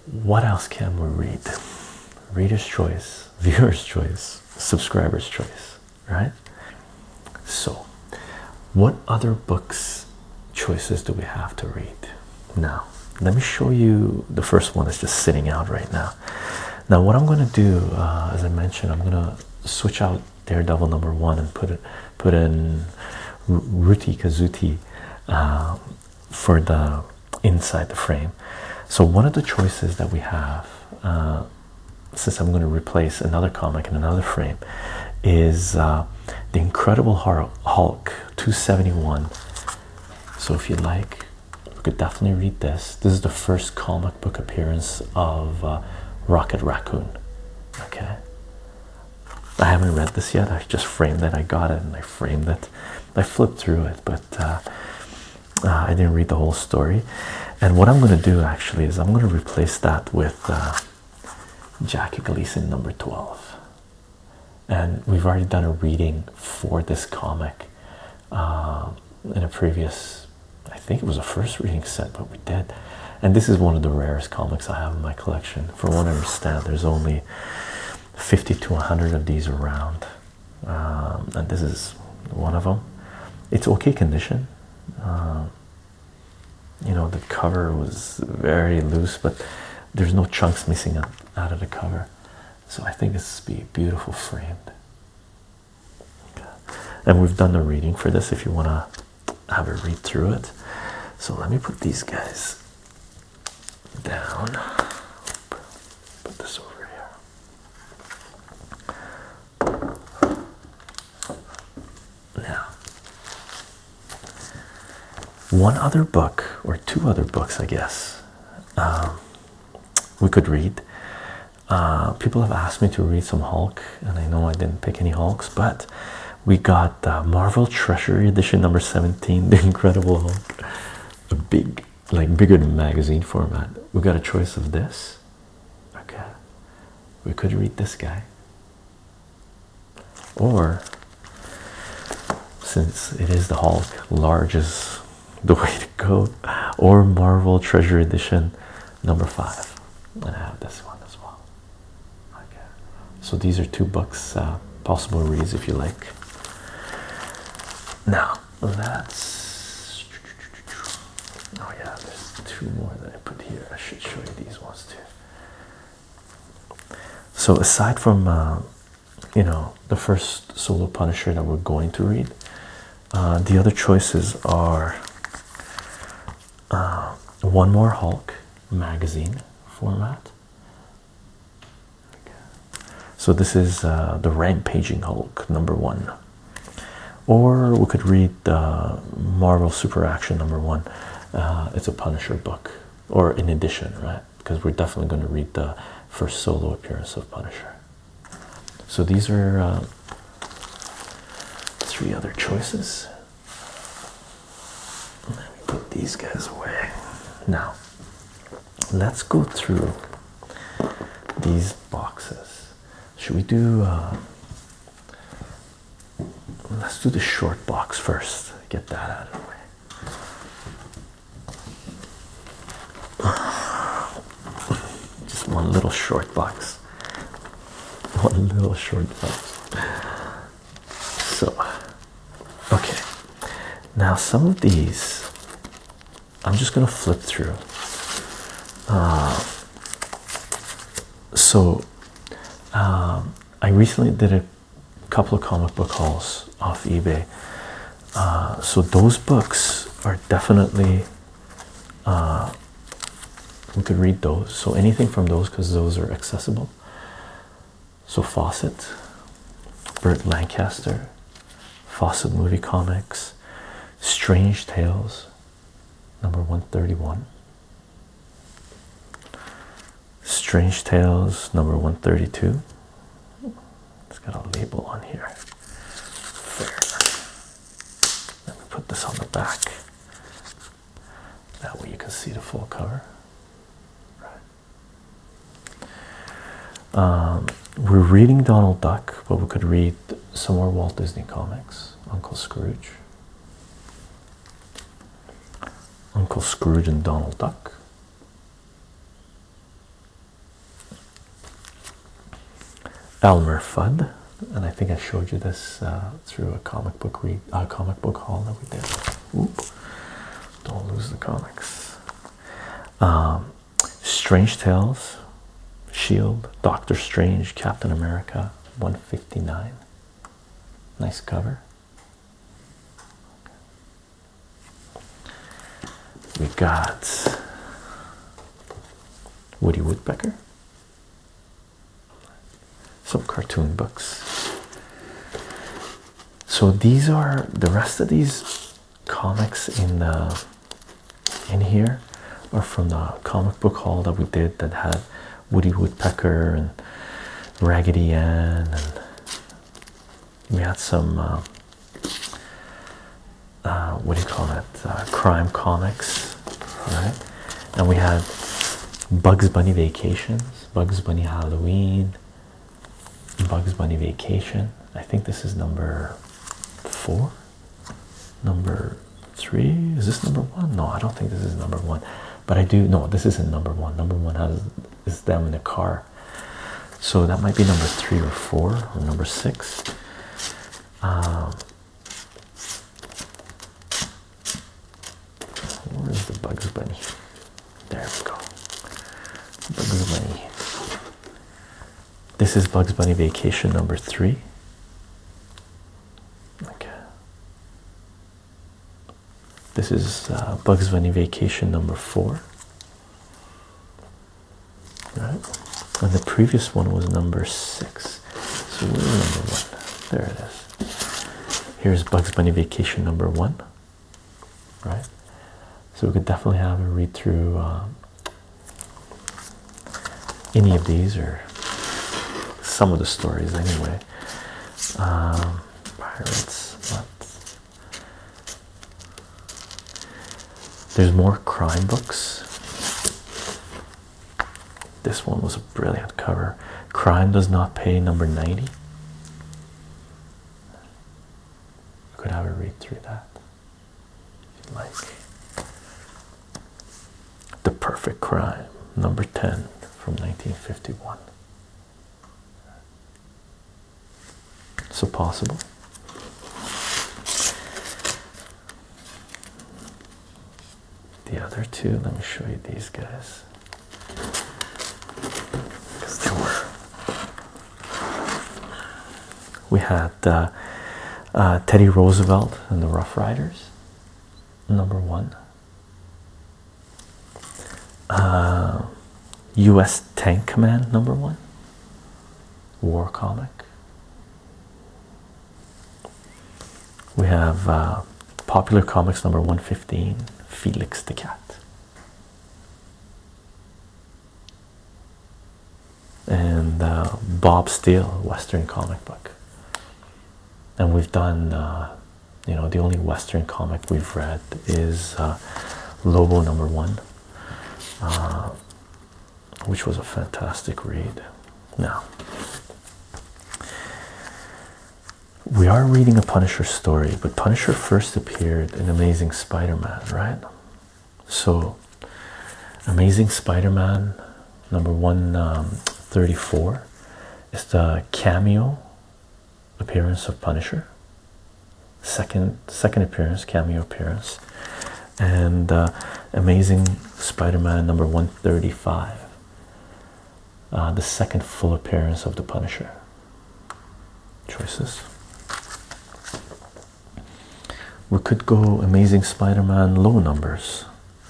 what else can we read? Reader's choice, viewer's choice, subscriber's choice, right? So, what other books choices do we have to read? Now, let me show you. The first one is just sitting out right now. Now, what I'm going to do, as I mentioned, I'm going to switch out Daredevil #1 and put in Ruti Kazuti for the inside the frame. So one of the choices that we have, since I'm going to replace another comic in another frame, is The Incredible Hulk 271. So if you like, we could definitely read this. This is the first comic book appearance of Rocket Raccoon. Okay, I haven't read this yet. I just framed it. I got it and I framed it. I flipped through it, but I didn't read the whole story. And what I'm going to do actually is I'm going to replace that with Jackie Gleason #12. And we've already done a reading for this comic in a previous, I think it was a first reading set, but we did. And this is one of the rarest comics I have in my collection. From what I understand, there's only 50 to 100 of these around, and this is one of them. It's okay condition. You know, the cover was very loose, but there's no chunks missing out of the cover, so I think this will be beautiful framed. Okay. And we've done the reading for this if you want to have a read through it. So let me put these guys down. Put this over here. Now, one other book, or two other books, I guess, we could read. People have asked me to read some Hulk, and I know I didn't pick any Hulks, but we got Marvel Treasury Edition #17, The Incredible Hulk, a big, like bigger than magazine format. We got a choice of this. Okay, we could read this guy, or since it is the Hulk, large is the way to go, or Marvel Treasure Edition #5, and I have this one as well. Okay, so these are two books, possible reads if you like. Now let's, oh yeah, there's two more that I put here. I should show you these ones too. So aside from you know, the first solo Punisher that we're going to read, the other choices are One More Hulk magazine format. Okay. So this is the Rampaging Hulk #1, or we could read Marvel Super Action #1. It's a Punisher book, or in addition, right? Because we're definitely going to read the first solo appearance of Punisher. So these are three other choices. Let me put these guys away. Now, let's go through these boxes. Should we do, let's do the short box first, get that out of the way. Just one little short box. One little short box. So, okay. Now some of these, I'm just going to flip through. I recently did a couple of comic book hauls off eBay. So those books are definitely, we could read those. So anything from those, because those are accessible. So Fawcett, Burt Lancaster, Fawcett Movie Comics, Strange Tales, #131. Strange Tales, #132. It's got a label on here. There. Let me put this on the back. That way you can see the full cover. Right. We're reading Donald Duck, but we could read some more Walt Disney comics. Uncle Scrooge. Uncle Scrooge and Donald Duck. Elmer Fudd, and I think I showed you this through a comic book haul that we did. Oop. Don't lose the comics. Strange Tales, Shield, Doctor Strange, Captain America, 159. Nice cover. We got Woody Woodpecker, some cartoon books. So these are the rest of these comics in here are from the comic book haul that we did that had Woody Woodpecker and Raggedy Ann, and we had some what do you call it, crime comics, right? And we had Bugs Bunny Vacations, Bugs Bunny Halloween, Bugs Bunny Vacation. I think this is number 4, number 3. Is this number 1? No, I don't think this is number 1, but I do. No, this isn't number 1. Number 1 is them in the car, so that might be number 3 or 4 or number 6. Where is the Bugs Bunny? There we go. Bugs Bunny. This is Bugs Bunny Vacation number 3. Okay. This is Bugs Bunny Vacation number 4. Right? And the previous one was number 6. So where's number 1? There it is. Here's Bugs Bunny Vacation number 1. Right? So we could definitely have a read through any of these, or some of the stories anyway. Pirates. There's more crime books. This one was a brilliant cover. Crime Does Not Pay, number 90. We could have a read through that if you'd like. The Perfect Crime, number 10 from 1951. So possible. The other two, let me show you these guys, because they were. We had Teddy Roosevelt and the Rough Riders, number 1. U.S. Tank Command, number 1. War comic. We have Popular Comics number 115, Felix the Cat. And Bob Steele, Western comic book. And we've done, you know, the only Western comic we've read is Lobo number 1, which was a fantastic read. Now, we are reading a Punisher story, but Punisher first appeared in Amazing Spider-Man, right? So, Amazing Spider-Man number 134 is the cameo appearance of Punisher. Second appearance, cameo appearance. And Amazing Spider-Man number 135, the second full appearance of the Punisher. Choices. We could go Amazing Spider-Man low numbers.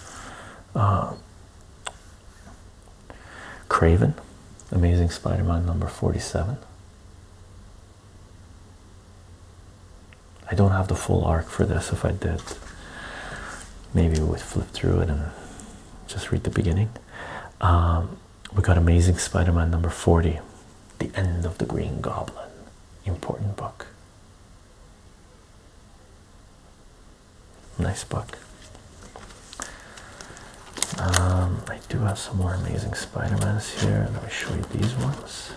Craven, Amazing Spider-Man number 47. I don't have the full arc for this. If I did, maybe we would flip through it and just read the beginning. We got Amazing Spider-Man number 40, The End of the Green Goblin. Important book. Nice book. I do have some more Amazing Spider-Mans here. Let me show you these ones.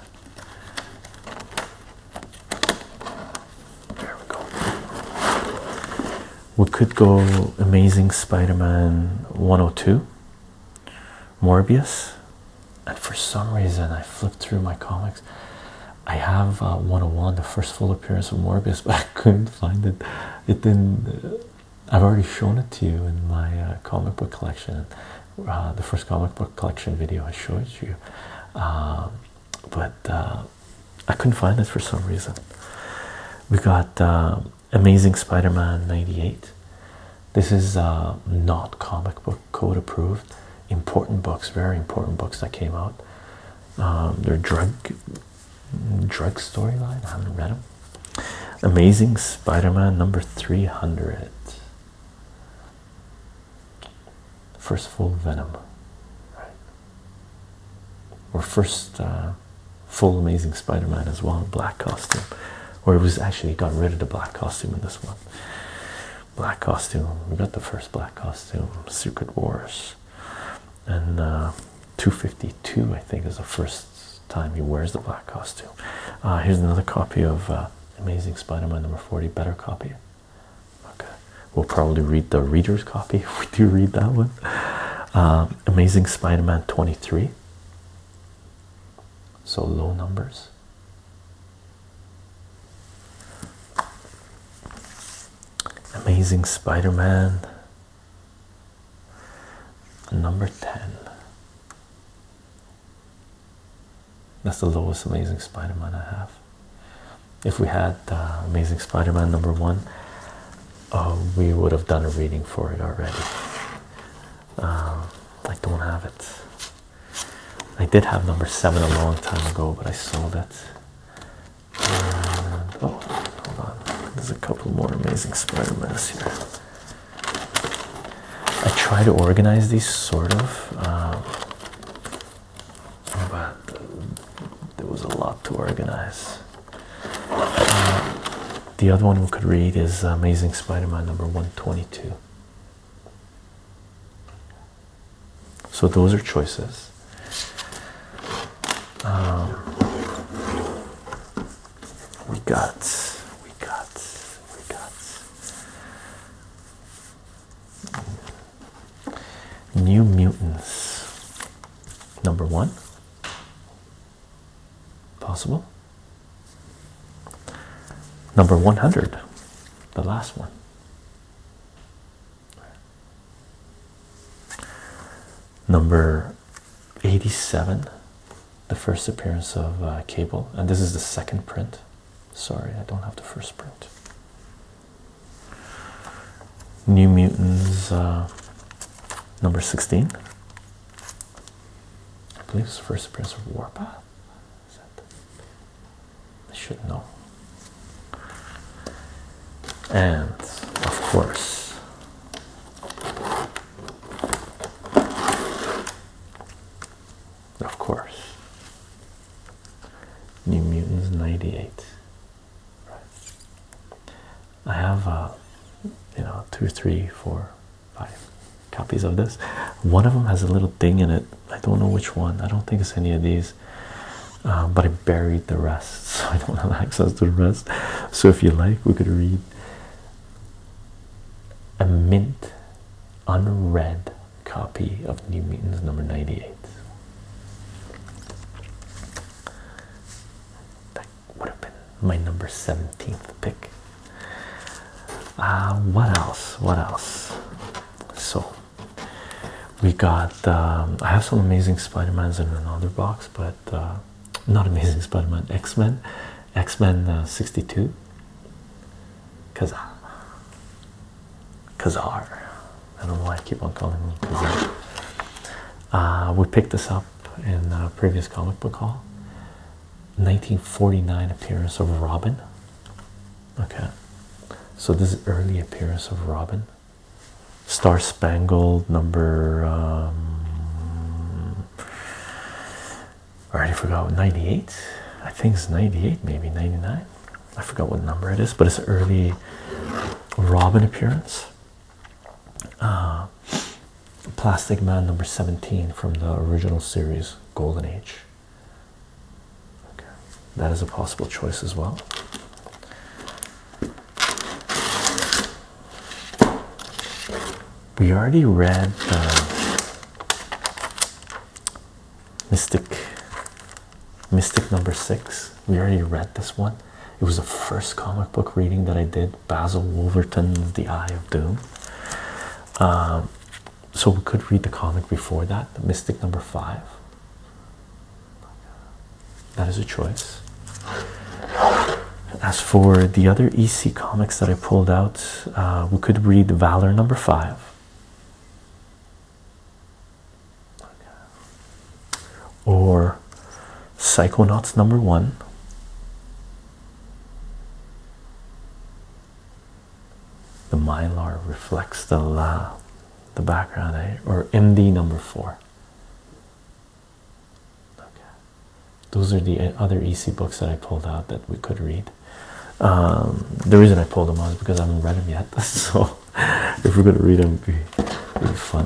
There we go. We could go Amazing Spider-Man 102, Morbius. And for some reason I flipped through my comics. I have 101, the first full appearance of Morbius, but I couldn't find it. It didn't. I've already shown it to you in my comic book collection, the first comic book collection video I showed you, but I couldn't find it for some reason. We got Amazing Spider-Man 98. This is not comic book code approved. Important books, very important books that came out. They're drug storyline. I haven't read them. Amazing Spider-Man number 300. First full Venom, right? Or first full Amazing Spider-Man as well, black costume. Or it was actually got rid of the black costume in this one. Black costume. We got the first black costume, Secret Wars, and 252, I think, is the first time he wears the black costume. Here's another copy of Amazing Spider-Man number 40. Better copy. Okay, we'll probably read the reader's copy if we do read that one. Amazing Spider-Man 23. So low numbers. Amazing Spider-Man number 10. That's the lowest Amazing Spider-Man I have. If we had Amazing Spider-Man number 1, we would have done a reading for it already. I don't have it. I did have number 7 a long time ago, but I sold it. And, oh, hold on. There's a couple more Amazing Spider-Mans here. I try to organize these sort of, but there was a lot to organize. The other one we could read is Amazing Spider-Man number 122. So those are choices. We got New Mutants number 1. Possible. Number 100, the last one. Number 87, the first appearance of Cable, and this is the second print. Sorry, I don't have the first print. New Mutants number 16. I believe it's the first appearance of Warpath. Is that? I should know. And of course, New Mutants 98. Right. I have you know, 2, 3, 4, 5 copies of this. One of them has a little thing in it. I don't know which one. I don't think it's any of these. But I buried the rest, so I don't have access to the rest. So if you like, we could read a mint, unread copy of New Mutants number 98. That would have been my number 17th pick. What else? What else? So we got I have some Amazing Spider-Mans in another box, but not Amazing Spider-Man, X-Men 62. Kazar. I don't know why I keep on calling him Kazar. We picked this up in a previous comic book haul. 1949 appearance of Robin. Okay, so this is early appearance of Robin. Star Spangled number I already forgot, 98. I think it's 98, maybe 99. I forgot what number it is, but it's early Robin appearance. Plastic Man number 17 from the original series Golden Age. Okay, that is a possible choice as well. We already read Mystic number 6. We already read this one. It was the first comic book reading that I did. Basil Wolverton's The Eye of Doom. So we could read the comic before that. Mystic number 5. That is a choice. As for the other EC comics that I pulled out, we could read Valor number 5. Or Psychonauts number 1. The Mylar reflects the background, eh? Or MD number 4. Okay. Those are the other EC books that I pulled out that we could read. The reason I pulled them out is because I haven't read them yet. So if we're going to read them, it'd be really fun.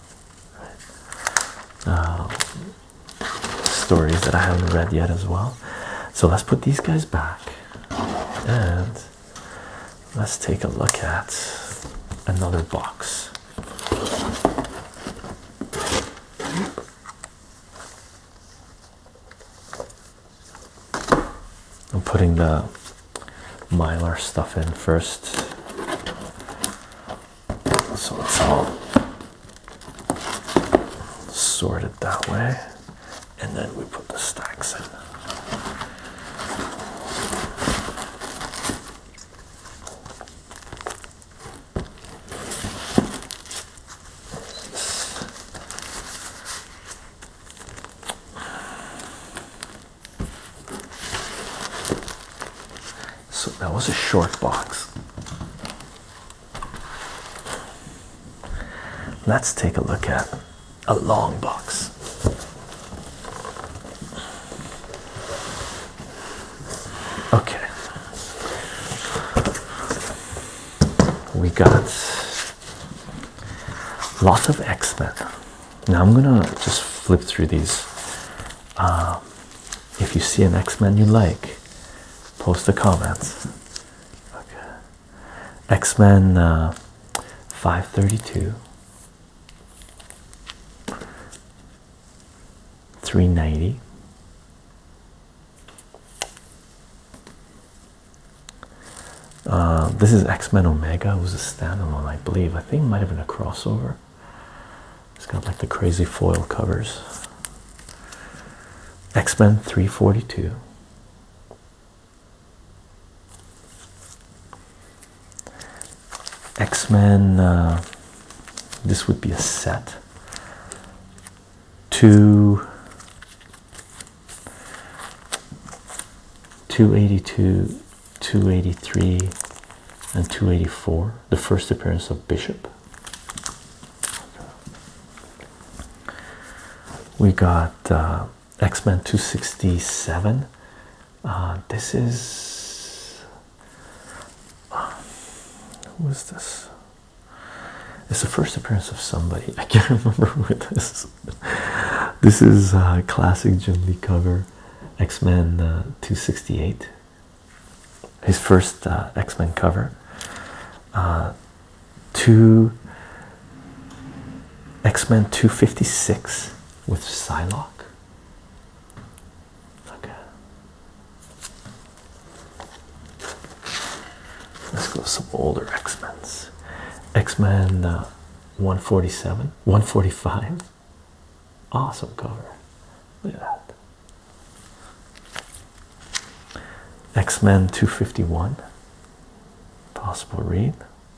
Stories that I haven't read yet as well. So let's put these guys back and let's take a look at another box. I'm putting the Mylar stuff in first, so it's all sorted that way, and then we put the stacks in. So that was a short box. Let's take a look at a long box. Okay. We got lots of X-Men. Now I'm gonna just flip through these. If you see an X-Men you like, post the comments. Okay. X-Men 532, 390, this is X-Men Omega. It was a standalone, I believe. I think it might have been a crossover. It's got like the crazy foil covers. X-Men 342, X-Men, this would be a set. 282, 283, and 284. The first appearance of Bishop. We got X-Men 267. This is, who is this? It's the first appearance of somebody. I can't remember who it is. This is a classic Jim Lee cover. X-Men 268. His first X-Men cover. X-Men 256 with Psylocke. Okay. Let's go with some older X-Men's. X-Men 147, 145. Awesome cover. Look at that. X-Men 251. Possible read.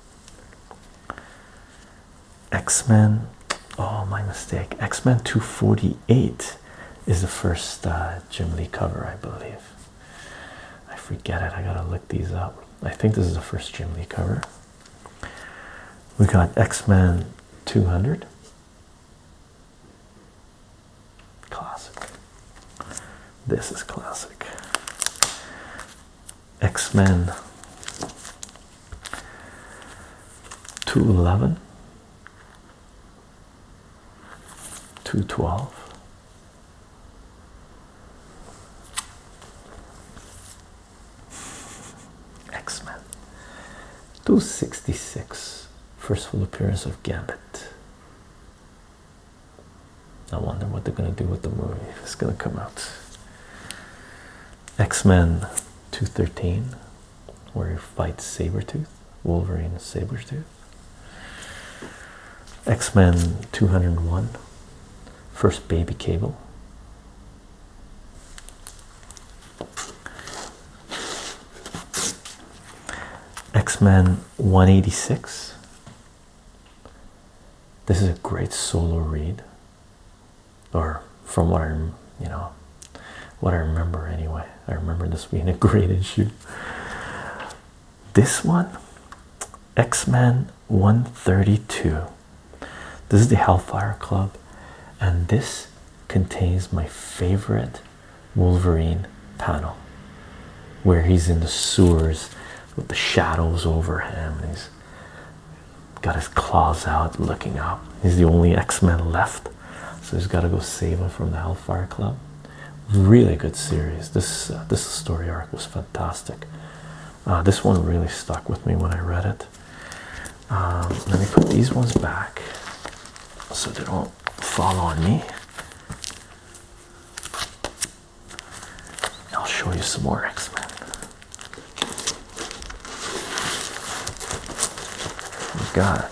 X-Men, oh, my mistake. X-Men 248 is the first Jim Lee cover, I believe. I forget it. I gotta look these up. I think this is the first Jim Lee cover. We got X-Men 200. Classic. This is classic. X-Men 211. 212. X-Men 266. First full appearance of Gambit. I wonder what they're gonna do with the movie if it's gonna come out. X-Men 213, where he fights Sabretooth, Wolverine and Sabretooth. X-Men 201, first Baby Cable. X-Men 186. This is a great solo read, or from what what I remember anyway. I remember this being a great issue. This one, X-Men 132. This is the Hellfire Club, and this contains my favorite Wolverine panel, where he's in the sewers with the shadows over him, and he's got his claws out looking up. He's the only X-Men left, so he's got to go save him from the Hellfire Club. Really good series. This story arc was fantastic. This one really stuck with me when I read it. Let me put these ones back so they don't fall on me. I'll show you some more X-Men. We got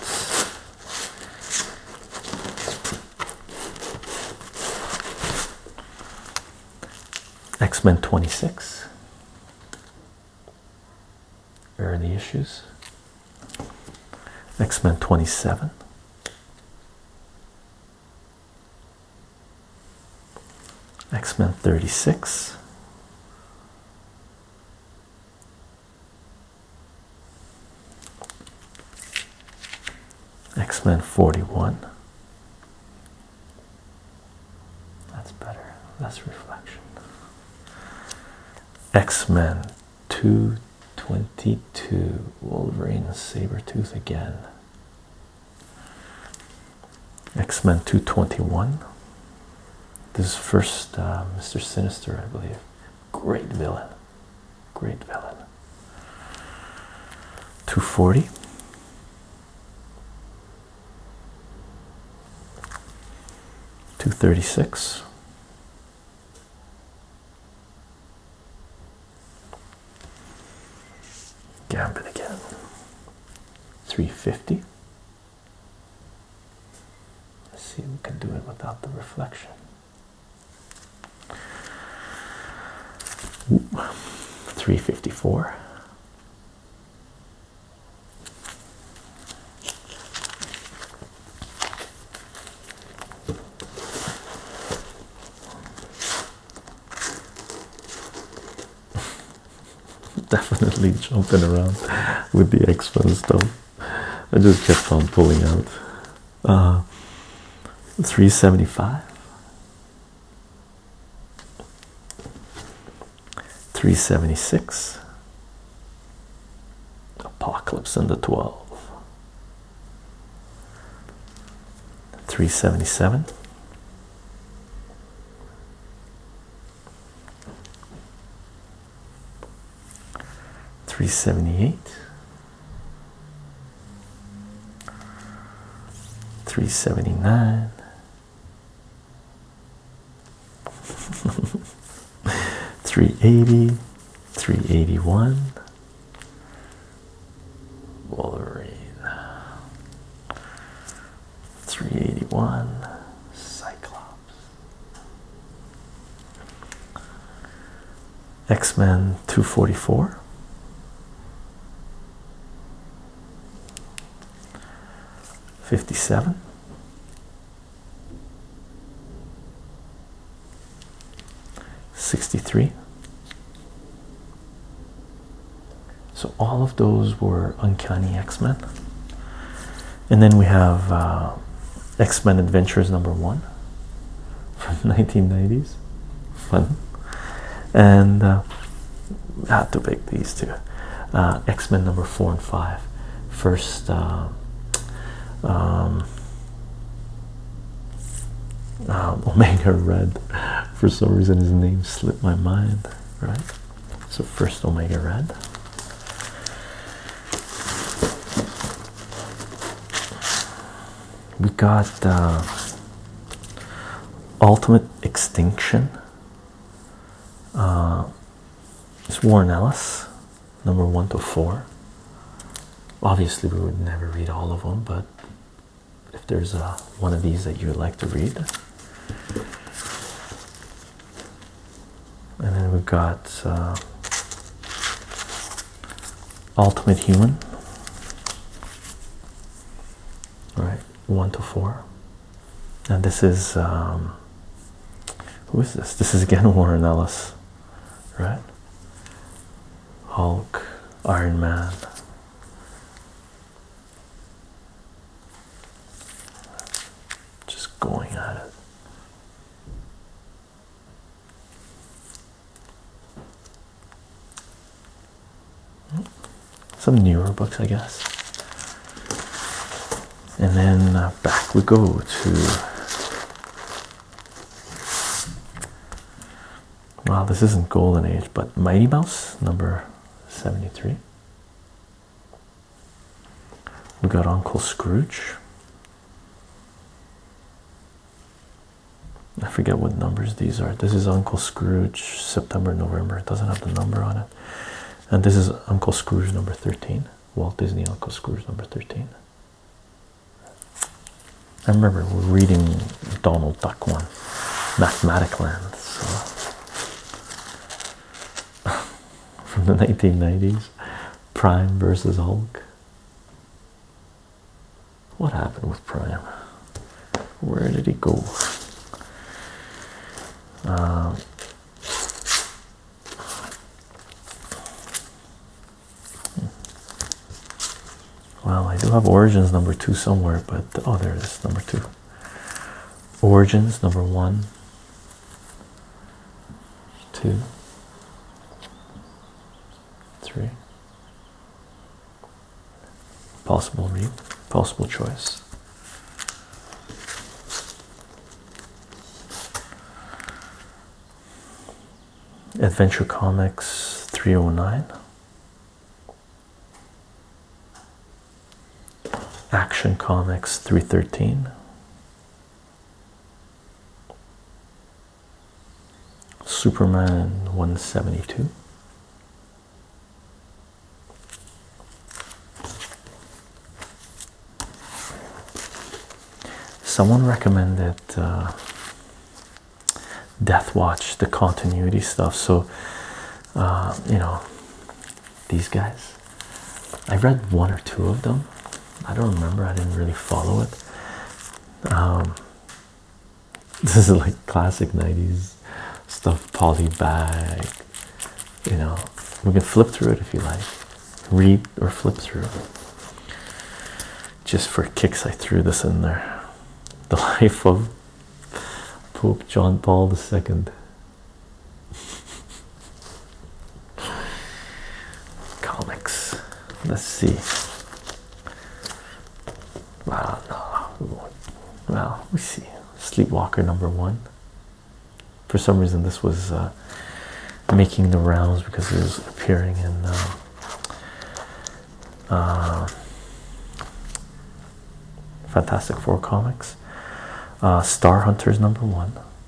X-Men 26. Where are the issues? X-Men 27. X-Men 36. X-Men 41. That's better. That's reflection. X-Men 222. Wolverine and Sabretooth again. X-Men 221. This is first Mr. Sinister, I believe. Great villain. Great villain. 240. $236. Gambit again. $350. Let's see if we can do it without the reflection. Ooh. $354. Definitely jumping around with the X-Men stuff. I just kept on pulling out. 375. 376. Apocalypse and the 12. 377. 378. 379. 380. 381. Wolverine. 381. Cyclops. X-Men 244. 57. 63. So all of those were Uncanny X-Men. And then we have X-Men Adventures #1 from 1990s. Fun. And I had to pick these two. X-Men #4 and 5. First Omega Red. For some reason his name slipped my mind, right? So first Omega Red. We got Ultimate Extinction It's Warren Ellis, number 1 to 4. Obviously, we would never read all of them, but if there's one of these that you would like to read. And then we've got Ultimate Human, right, 1 to 4. And this is who is this? This is again Warren Ellis, right? Hulk, Iron Man. Just going at it. Some newer books, I guess. And then back we go to, well, this isn't Golden Age, but Mighty Mouse, number 73. We got Uncle Scrooge. I forget what numbers these are. This is Uncle Scrooge, September, November. It doesn't have the number on it. And this is Uncle Scrooge number 13. Walt Disney Uncle Scrooge number 13. I remember reading Donald Duck one, Mathematic Land, so from the 1990s, Prime versus Hulk. What happened with Prime? Where did he go? Well, I do have Origins number 2 somewhere, but oh, there it is, number 2. Origins number 1, 2, 3. Possible read, possible choice. Adventure Comics 309. Action Comics 313. Superman 172. Someone recommended Death Watch, the continuity stuff. So, you know, these guys, I read 1 or 2 of them. I don't remember, I didn't really follow it. This is like classic 90s stuff, polybag, you know. We can flip through it if you like, read or flip through. Just for kicks, I threw this in there. The Life of Pope John Paul II. Comics. Let's see. Well, we see. Sleepwalker number 1. For some reason, this was making the rounds because it was appearing in Fantastic Four comics. Star Hunters number 1.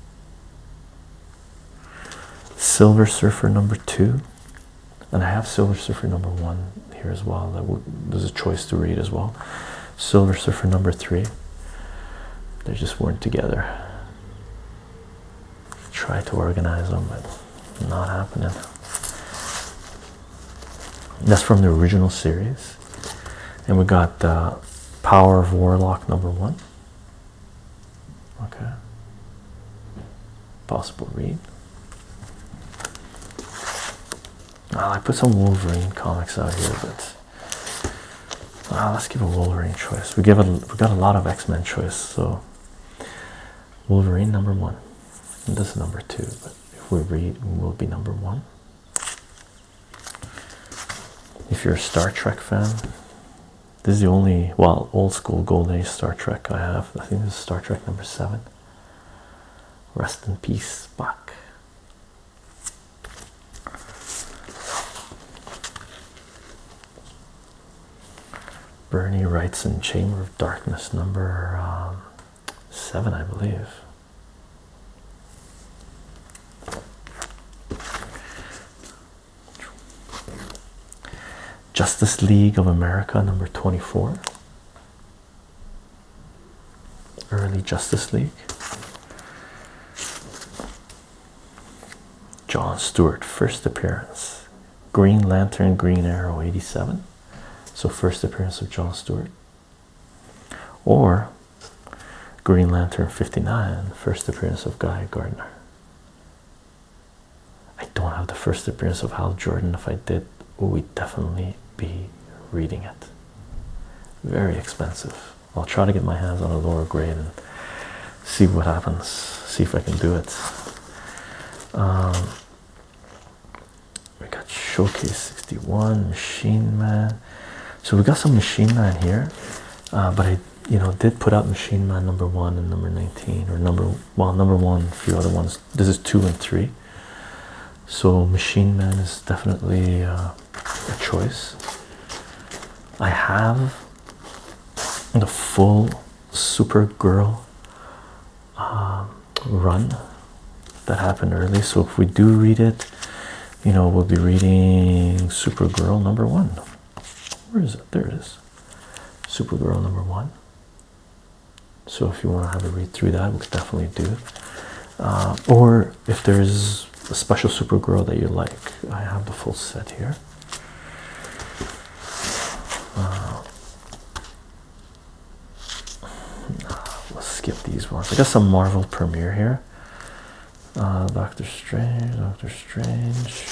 Silver Surfer number 2. And I have Silver Surfer number 1 here as well. There's a choice to read as well. Silver Surfer number 3. They just weren't together. Try to organize them, but not happening. That's from the original series. And we got Power of Warlock number 1. Okay. Possible read. Well, I put some Wolverine comics out here, but let's give a Wolverine choice. We got a lot of X-Men choice, so Wolverine number 1. And this is number 2, but if we read, it will be number 1. If you're a Star Trek fan, this is the only, well, old school Golden Age Star Trek I have. I think this is Star Trek number 7. Rest in peace, Spock. Bernie Wrightson, Chamber of Darkness number 7, I believe. Justice League of America number 24. Early Justice League. John Stewart, first appearance. Green Lantern, Green Arrow 87. So first appearance of John Stewart. Or Green Lantern 59, first appearance of Guy Gardner. I don't have the first appearance of Hal Jordan. If I did, we'd definitely be reading it. Very expensive. I'll try to get my hands on a lower grade and see what happens. See if I can do it. We got Showcase 61, Machine Man. So we got some Machine Man here, but I, did put out Machine Man number 1 and number 19, or number 1, a few other ones. This is 2 and 3. So Machine Man is definitely a choice. I have the full Supergirl run that happened early. So if we do read it, we'll be reading Supergirl number 1. Where is it? There it is. Supergirl number 1. So if you want to have a read through that, we could definitely do it. Or if there's a special Supergirl that you like, I have the full set here. Let's skip these ones. I got some Marvel Premiere here. Doctor Strange,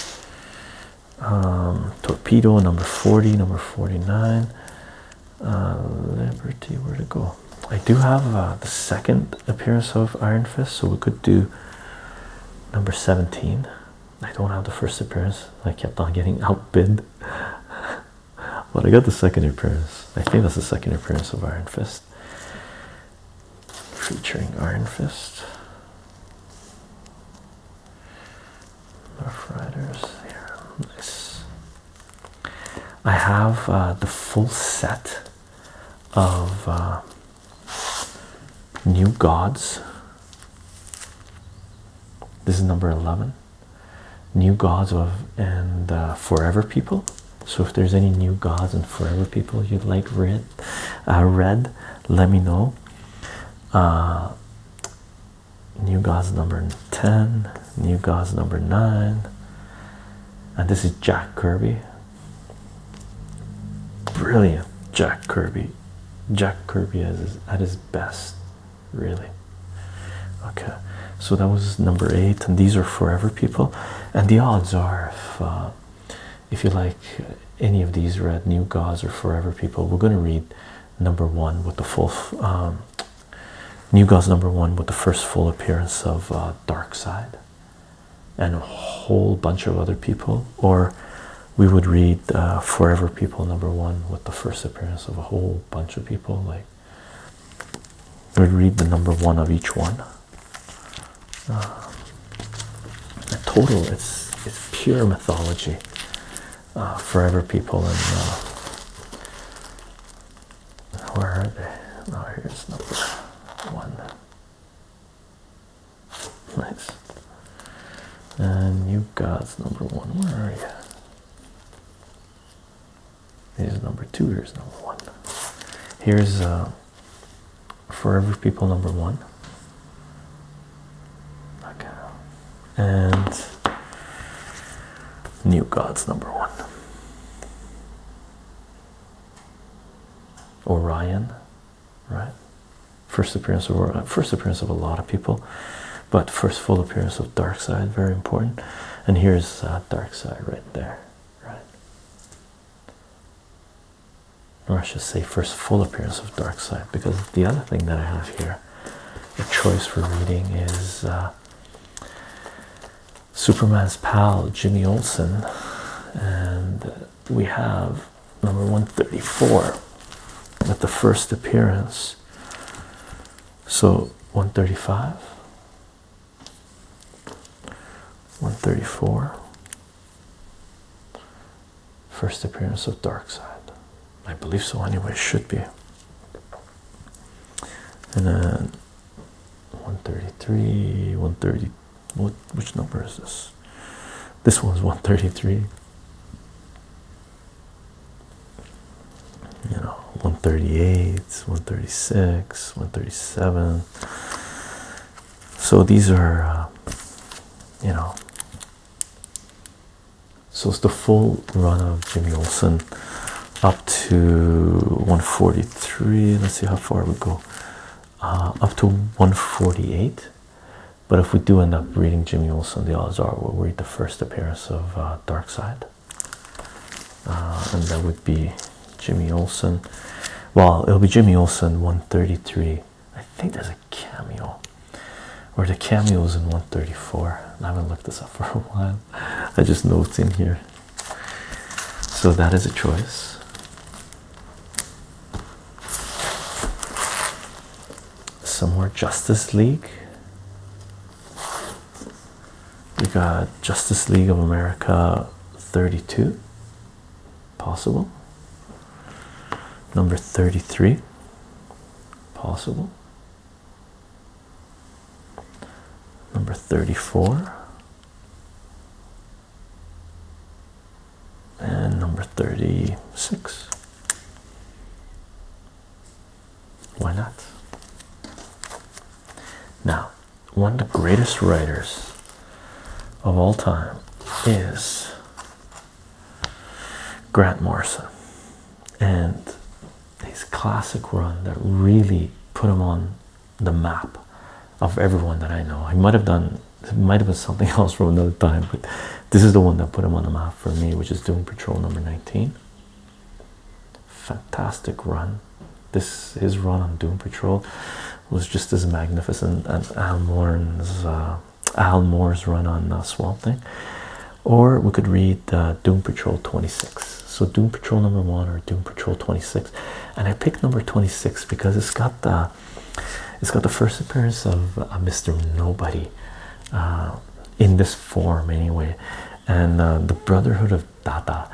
Torpedo number 40, number 49, Liberty, where to go? I do have the second appearance of Iron Fist, so we could do number 17. I don't have the first appearance. I kept on getting outbid, but I got the second appearance. I think that's the second appearance of Iron Fist, featuring Iron Fist. Rough Riders here. Nice. I have the full set of New Gods. This is number 11. New Gods and Forever People. So if there's any New Gods and Forever People you'd like read, let me know. New Gods number 10, New Gods number 9, and this is Jack Kirby. Brilliant Jack Kirby. Jack Kirby at his best, really. Okay, so that was number 8, and these are Forever People. And the odds are, if you like any of these read, New Gods or Forever People, we're going to read number 1 with the full New Gods number 1 with the first full appearance of Darkseid and a whole bunch of other people, or we would read Forever People number 1 with the first appearance of a whole bunch of people. Like, we'd read the number 1 of each one. In total, it's pure mythology. Forever People, and where are they? Oh, here's number 1. Nice. And New Gods number 1. Where are you? Here's number 2. Here's number 1. Here's Forever People number 1. Okay. And New Gods number 1. Orion, right? First appearance of a lot of people, but first full appearance of Darkseid, very important. And here's Darkseid right there, right? Or I should say first full appearance of Darkseid, because the other thing that I have here, a choice for reading, is Superman's pal Jimmy Olsen, and we have number 134 with the first appearance. So 135, 134, first appearance of Darkseid. I believe so anyway, should be. And then 133, 130, which number is this? This one's 133. you know, 138, 136, 137. So these are, you know, so it's the full run of Jimmy Olsen up to 143. Let's see how far we go. Up to 148. But if we do end up reading Jimmy Olsen, the odds are we'll read the first appearance of Darkseid. And that would be Jimmy Olsen. Well, it'll be Jimmy Olsen 133. I think there's a cameo. Or the cameo is in 134. I haven't looked this up for a while. I just know it's in here. So that is a choice. Some more Justice League. We got Justice League of America 32. Possible. Number 33. Possible. Number 34. And number 36. Why not? Now, one of the greatest writers of all time is Grant Morrison, and his classic run that really put him on the map of everyone that I know. He might have done, it might have been something else from another time, but this is the one that put him on the map for me, which is Doom Patrol number 19. Fantastic run. His run on Doom Patrol was just as magnificent as Al Moore's run on Swamp Thing. Or we could read Doom Patrol 26. So Doom Patrol number 1 or Doom Patrol 26, and I picked number 26 because it's got the first appearance of Mr. Nobody in this form anyway, and the Brotherhood of Dada.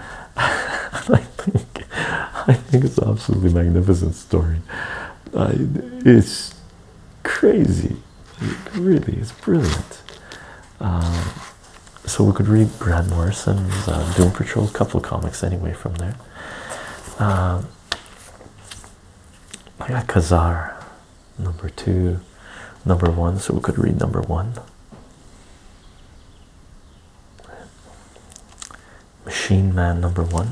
I think it's an absolutely magnificent story. It's crazy. Really, it's brilliant. So we could read Grant Morrison's Doom Patrol, a couple of comics anyway from there. I got Kazar number 2, number 1, so we could read number 1. Machine Man number 1.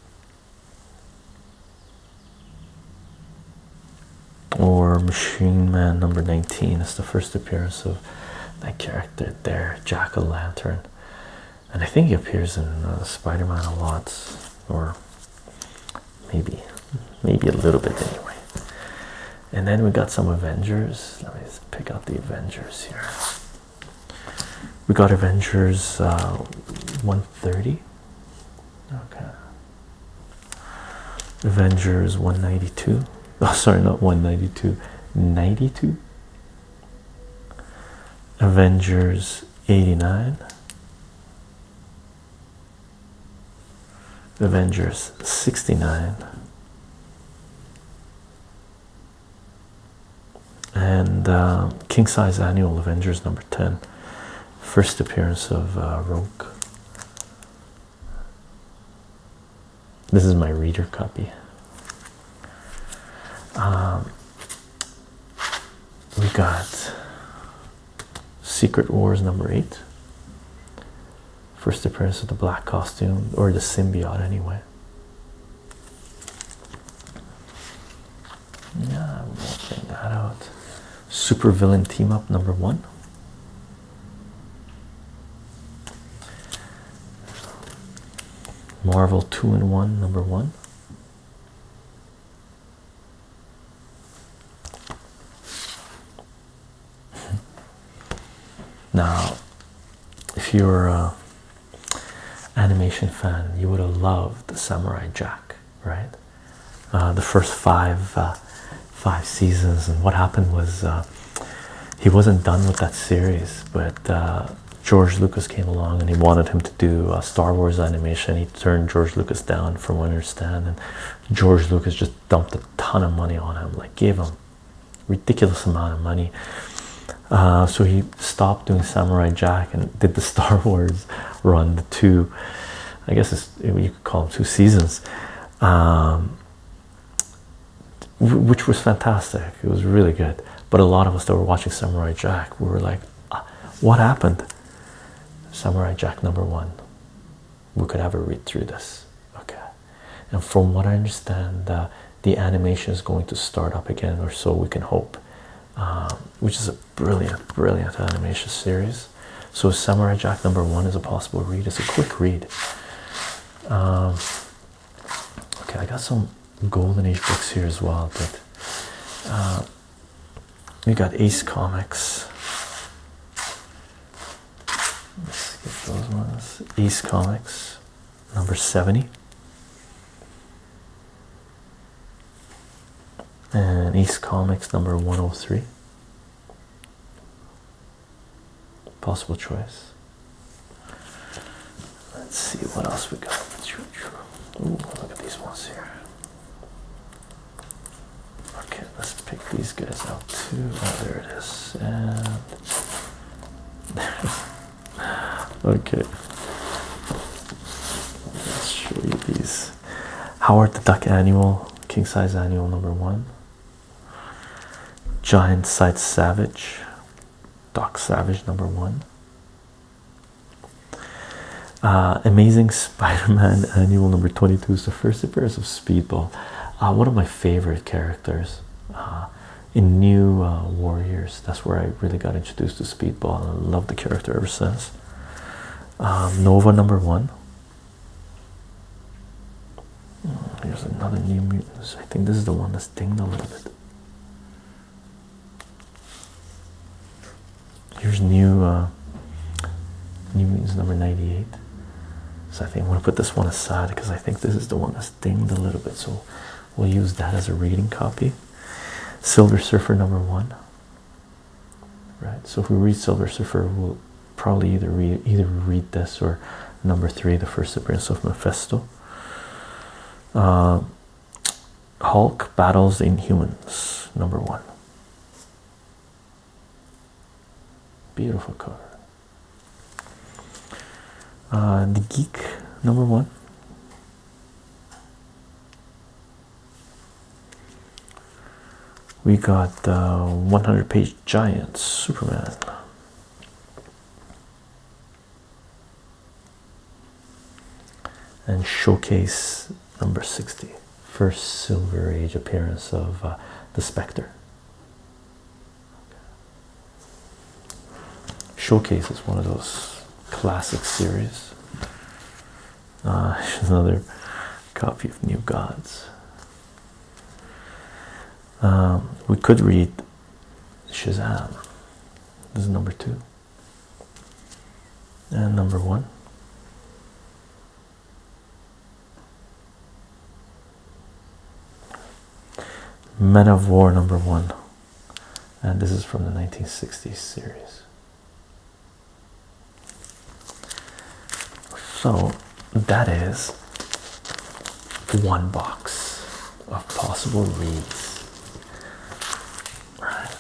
Or Machine Man number 19 is the first appearance of that character there, Jack-o'-lantern. And I think he appears in Spider-Man a lot, or maybe a little bit anyway. And then we got some Avengers. Let me just pick out the Avengers here. We got Avengers 130. Okay. Avengers 192. Oh, sorry, not 192. 92. Avengers 89. Avengers 69. And King Size Annual Avengers number 10. First appearance of Rogue. This is my reader copy. We got Secret Wars number 8. First appearance of the black costume, or the symbiote anyway. Yeah, I'm working that out. Super Villain Team Up number 1. Marvel 2-in-1 number 1. Now, if you're an animation fan, you would have loved Samurai Jack, right? The first five seasons, and what happened was he wasn't done with that series, but George Lucas came along and he wanted him to do Star Wars animation. He turned George Lucas down, from what I understand, and George Lucas just dumped a ton of money on him, like gave him ridiculous amount of money. So he stopped doing Samurai Jack and did the Star Wars run, the 2, I guess you could call them 2 seasons. which was fantastic. It was really good. But a lot of us that were watching Samurai Jack, we were like, what happened? Samurai Jack #1. We could have a read through this. Okay. And from what I understand, the animation is going to start up again, or so we can hope, which is a brilliant animation series. So Samurai Jack #1 is a possible read. It's a quick read. Okay, I got some Golden Age books here as well, but we got Ace Comics. Let's skip those ones. Ace Comics #70, and Ace Comics #103. Possible choice. Let's see what else we got. Ooh, look at these ones here. Okay, let's pick these guys out too. Oh, there it is. And okay, let's show you these. Howard the Duck Annual, King Size Annual #1. Giant Sight Savage, Doc Savage #1. Amazing Spider-Man Annual #22 is the first appearance of Speedball, one of my favorite characters in New Warriors. That's where I really got introduced to Speedball, and I love the character ever since. Nova #1. Here's another New Mutants. I think this is the one that's dinged a little bit. Here's New Mutants #98. So I think I'm going to put this one aside because I think this is the one that's dinged a little bit. So we'll use that as a reading copy. Silver Surfer #1. Right. So if we read Silver Surfer, we'll probably either read this or #3, the first appearance of Mephisto. Hulk Battles the Inhumans #1. Beautiful cover. The Geek #1. We got 100-page Giant Superman. And Showcase #60, first Silver Age appearance of the Spectre. Showcase is one of those classic series. Here's another copy of New Gods. We could read Shazam. This is #2 and #1. Men of War #1, and this is from the 1960s series. So that is one box of possible reads. Right.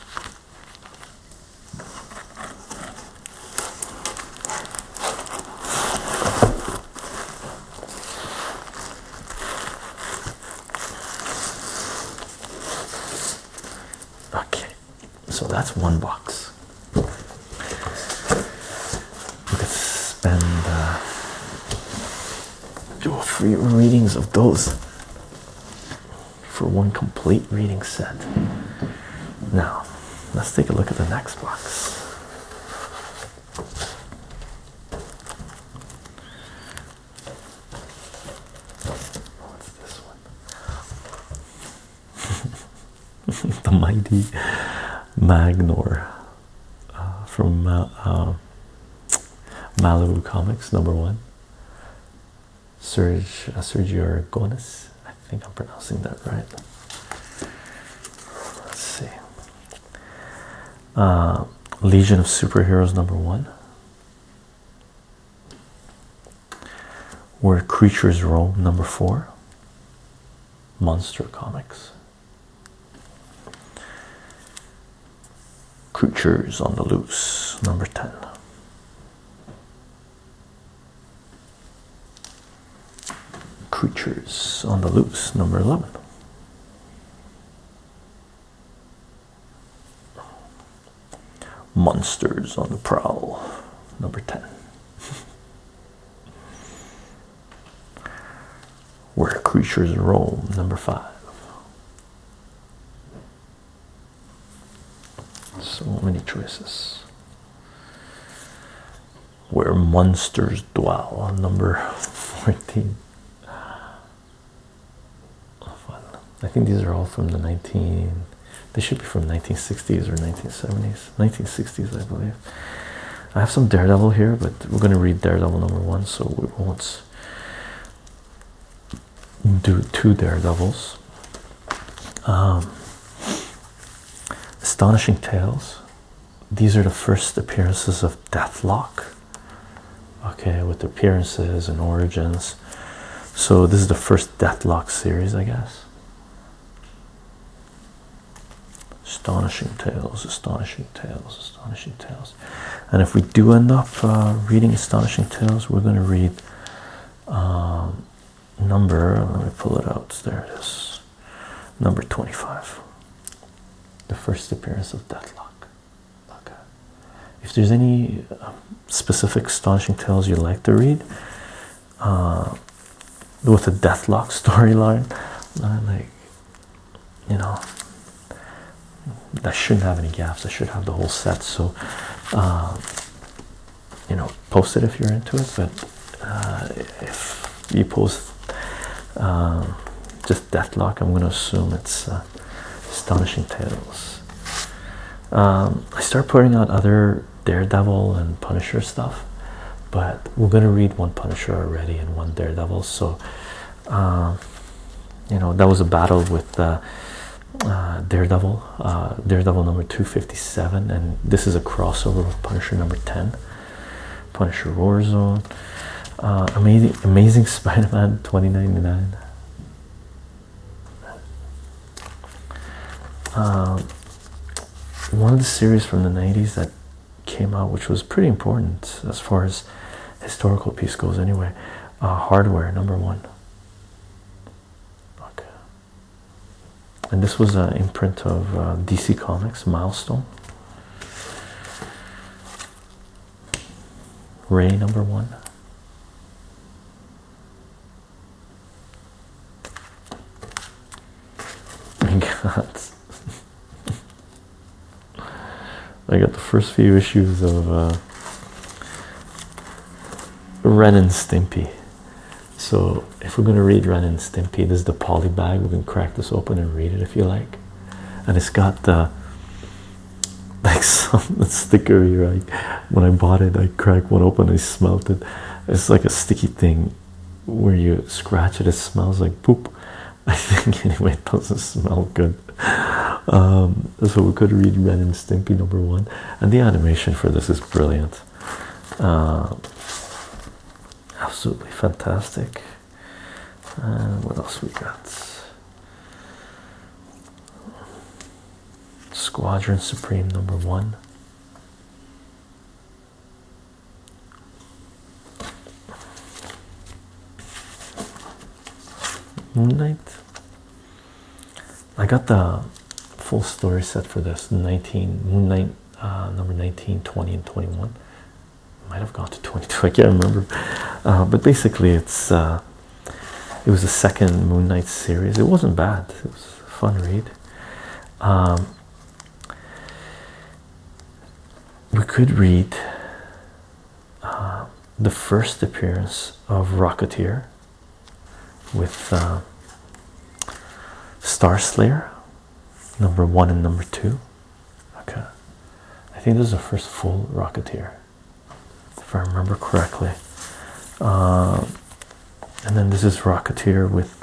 Okay, so that's one box. We could spend do free readings of those for one complete reading set. Now, let's take a look at the next box. What's this one? The Mighty Magnor from Malibu Comics #1. Sergio Aragonis. I think I'm pronouncing that right. Let's see. Legion of Superheroes #1. Where Creatures Roam #4. Monster Comics. Creatures on the Loose #10. Creatures on the Loose #11. Monsters on the Prowl, number 10. Where Creatures Roam, number 5. So many choices. Where Monsters Dwell, number 14. Fun. I think these are all from the they should be from 1960s or 1970s. 1960s, I believe. I have some Daredevil here, but we're going to read Daredevil number 1, so we won't do 2 Daredevils. Astonishing Tales. These are the first appearances of Deathlock. Okay, with appearances and origins. So this is the first Deathlock series, I guess. Astonishing Tales, Astonishing Tales, Astonishing Tales. And if we do end up reading Astonishing Tales, we're going to read number, let me pull it out, there it is, number 25, the first appearance of Deathlock. Okay. If there's any specific Astonishing Tales you'd like to read with a Deathlock storyline, like, you know, that shouldn't have any gaps. I should have the whole set. So you know, post it if you're into it, but if you post just Deathlock, I'm going to assume it's Astonishing Tales. I start putting out other Daredevil and Punisher stuff, but we're going to read one Punisher already and one Daredevil. So you know, that was a battle with Daredevil, Daredevil number 257, and this is a crossover with Punisher number 10, Punisher Warzone, Amazing Spider-Man 2099. One of the series from the 90s that came out, which was pretty important as far as historical piece goes anyway, Hardware number 1. Okay. And this was an imprint of DC Comics, Milestone. Ray number 1. I got the first few issues of Ren and Stimpy. So if we're going to read Ren and Stimpy, this is the poly bag. We can crack this open and read it if you like. And it's got like some sticker here. When I bought it, I cracked one open, I smelled it. It's like a sticky thing where you scratch it, it smells like poop. I think anyway, it doesn't smell good. So we could read Ren and Stimpy number 1, and the animation for this is brilliant. Absolutely fantastic. And what else we got? Squadron Supreme number 1. Moon Knight. I got the full story set for this. Moon Knight number 19, 20, and 21. Might have gone to 22. I can't remember. But basically, it was the second Moon Knight series. It wasn't bad. It was a fun read. We could read the first appearance of Rocketeer with Star Slayer number 1 and number 2. Okay, I think this is the first full Rocketeer, if I remember correctly. And then this is Rocketeer with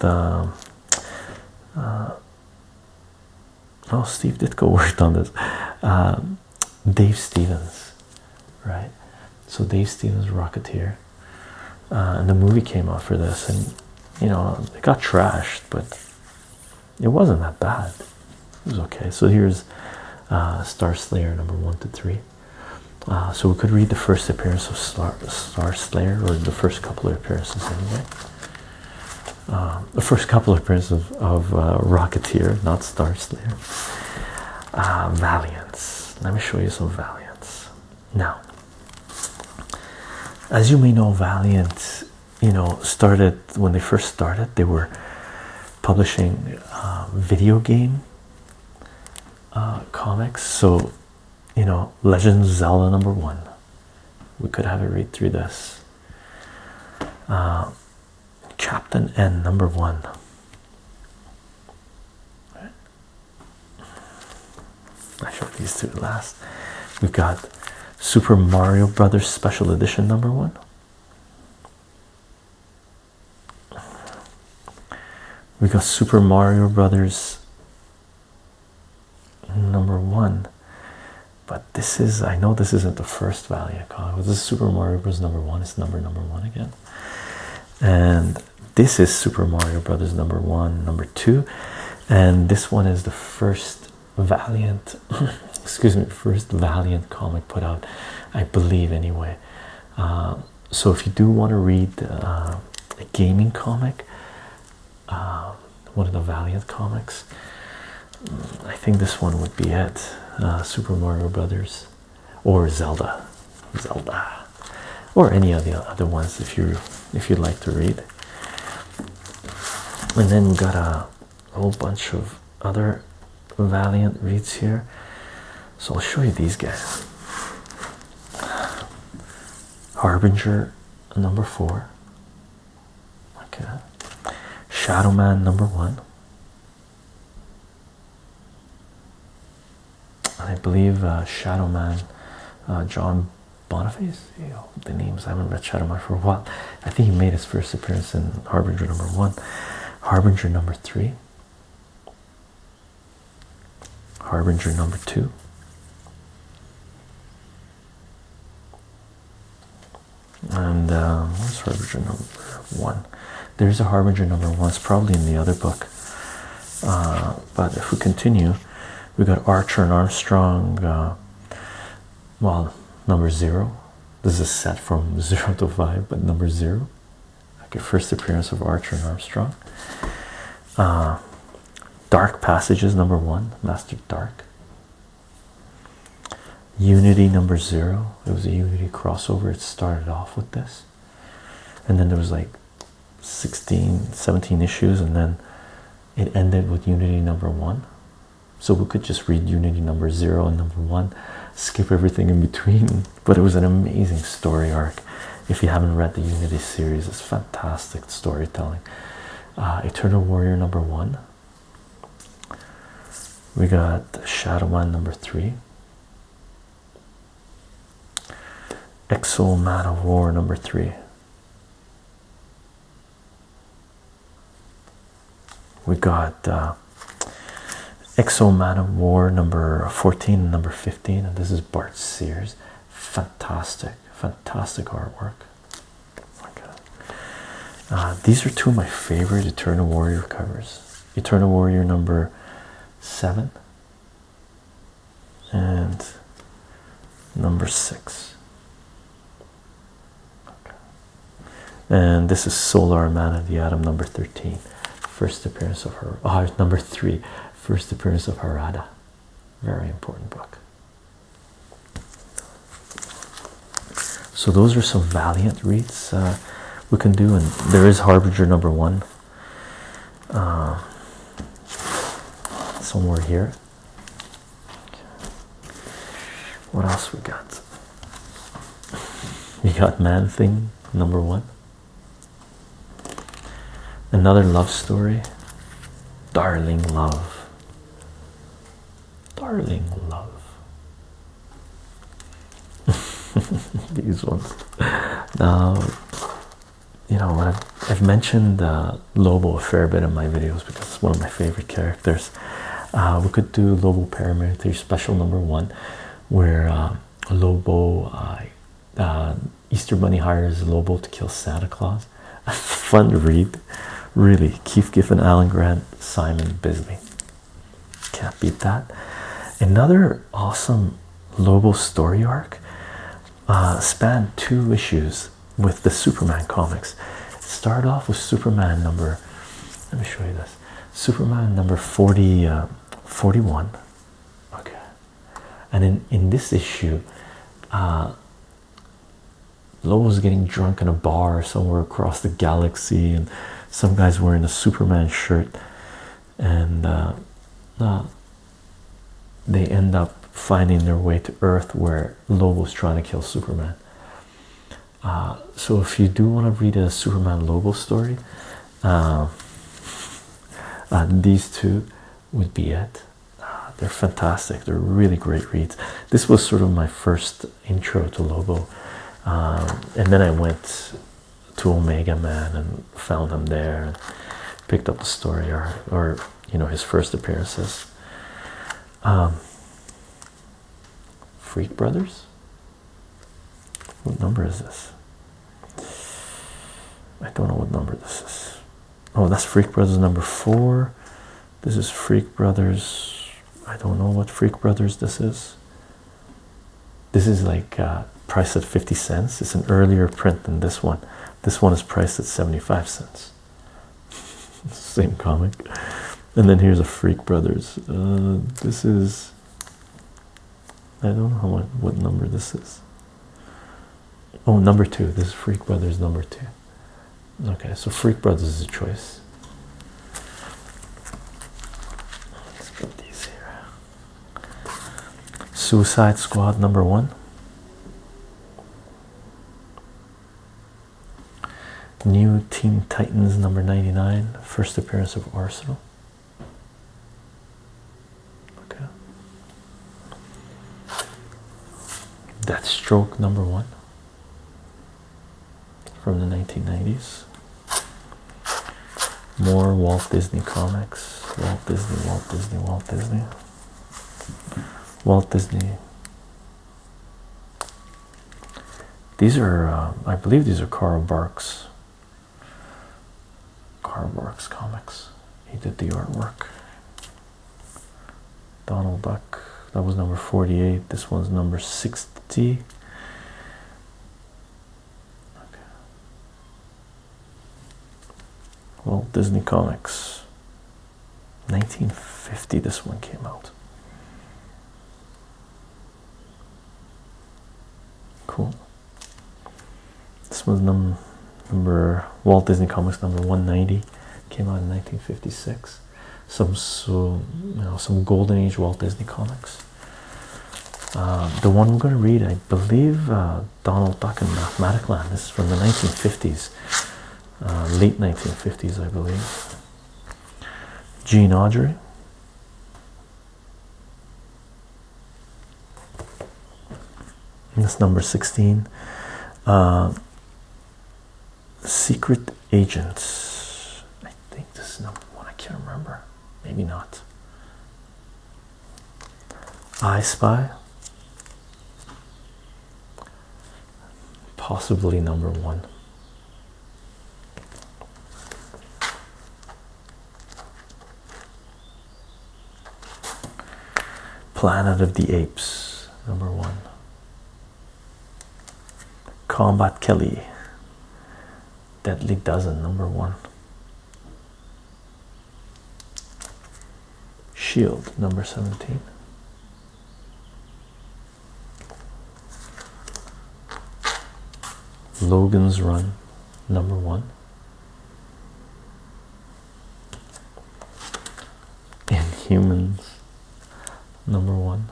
oh, Steve Ditko worked on this. Dave Stevens, right? So Dave Stevens, Rocketeer, and the movie came out for this, and you know, it got trashed, but it wasn't that bad. It was okay. So here's Star Slayer number 1 to 3. So we could read the first appearance of Star Slayer, or the first couple of appearances anyway. The first couple of appearances of Rocketeer, not Star Slayer. Valiants. Let me show you some Valiants. Now, as you may know, Valiant, started when they first started. They were publishing video game comics. So, Legend of Zelda #1. We could have a read through this. Captain N #1. I showed these two last. We've got Super Mario Brothers Special Edition #1. We got Super Mario Brothers #1, but this is, I know this isn't the first Valiant comic. This is Super Mario Bros. #1. It's number 1 again, and this is Super Mario Brothers #1, #2, and this one is the first Valiant excuse me, first Valiant comic put out, I believe, anyway. So if you do want to read a gaming comic, one of the Valiant comics, I think this one would be it. Super Mario Brothers, or Zelda, or any of the other ones if you'd like to read. And then we got a whole bunch of other Valiant reads here, so I'll show you these guys. Harbinger #4. Okay. Shadow Man #1. I believe Shadow Man, John Boniface. The names, I haven't read Shadow Man for a while. I think he made his first appearance in Harbinger #1. Harbinger #3. Harbinger #2. And where's Harbinger #1? There's a Harbinger #1. It's probably in the other book. But if we continue, we got Archer and Armstrong. Well, #0. This is a set from 0 to 5, but #0. Okay, first appearance of Archer and Armstrong. Dark Passages #1, Master Dark. Unity #0. It was a Unity crossover. It started off with this, and then there was like 16, 17 issues, and then it ended with Unity #1. So we could just read Unity #0 and #1, skip everything in between. But it was an amazing story arc. If you haven't read the Unity series, it's fantastic storytelling. Eternal Warrior #1. We got Shadow Man #3. Exo Man of War #3. We got Exo Man of War #14 and #15, and this is Bart Sears. Fantastic artwork. Okay. These are two of my favorite Eternal Warrior covers. Eternal Warrior #7 and #6. Okay. And this is Solar Man of the Atom #13. First appearance of her. #3. First appearance of Harada. Very important book. So those are some Valiant reads we can do, and there is Harbinger #1 somewhere here. What else we got? We got Man Thing #1. Another love story. Darling Love. These ones. Now, I've mentioned Lobo a fair bit in my videos because it's one of my favorite characters. We could do Lobo Paramilitary Special #1, where Lobo, Easter Bunny hires Lobo to kill Santa Claus. Fun to read, really. Keith Giffen, Alan Grant, Simon Bisley. Can't beat that. Another awesome Lobo story arc spanned 2 issues with the Superman comics. It started off with Superman let me show you this. Superman #41. Okay. And in this issue, Lobo's getting drunk in a bar somewhere across the galaxy, and some guy's wearing a Superman shirt, and they end up finding their way to Earth where Lobo's trying to kill Superman. So if you do want to read a Superman Lobo story, these two would be it. They're fantastic. They're really great reads. This was sort of my first intro to Lobo, and then I went to Omega Man and found him there and picked up the story, or you know, his first appearances. Freak Brothers? What number is this? I don't know what number this is. Oh, that's Freak Brothers number 4. This is Freak Brothers. I don't know what Freak Brothers this is. This is like priced at 50 cents. It's an earlier print than this one. This one is priced at 75 cents. Same comic. And then here's a Freak Brothers. This is, I don't know what number this is. Oh, number 2. This is Freak Brothers number 2. Okay, so Freak Brothers is a choice. Let's put these here. Suicide Squad number 1. New Teen Titans number 99. First appearance of Arsenal. Okay. Deathstroke number 1 from the 1990s. More Walt Disney comics. Walt Disney. These are, I believe these are Carl Barks comics. He did the artwork. Donald Duck. That was number 48. This one's number 60. Walt Disney Comics, 1950 this one came out. Cool. This was number Walt Disney Comics number 190, came out in 1956. Some golden age Walt Disney Comics. The one we're going to read, I believe, Donald Duck and Mathematic Land. This is from the 1950s. Late 1950s, I believe. Gene Audrey. And that's number 16. Secret Agents. I think this is number 1. I can't remember. Maybe not. I Spy. Possibly number 1. Planet of the Apes, number 1. Combat Kelly, Deadly Dozen, number 1. Shield, number 17. Logan's Run, number 1. Inhumans, number 1.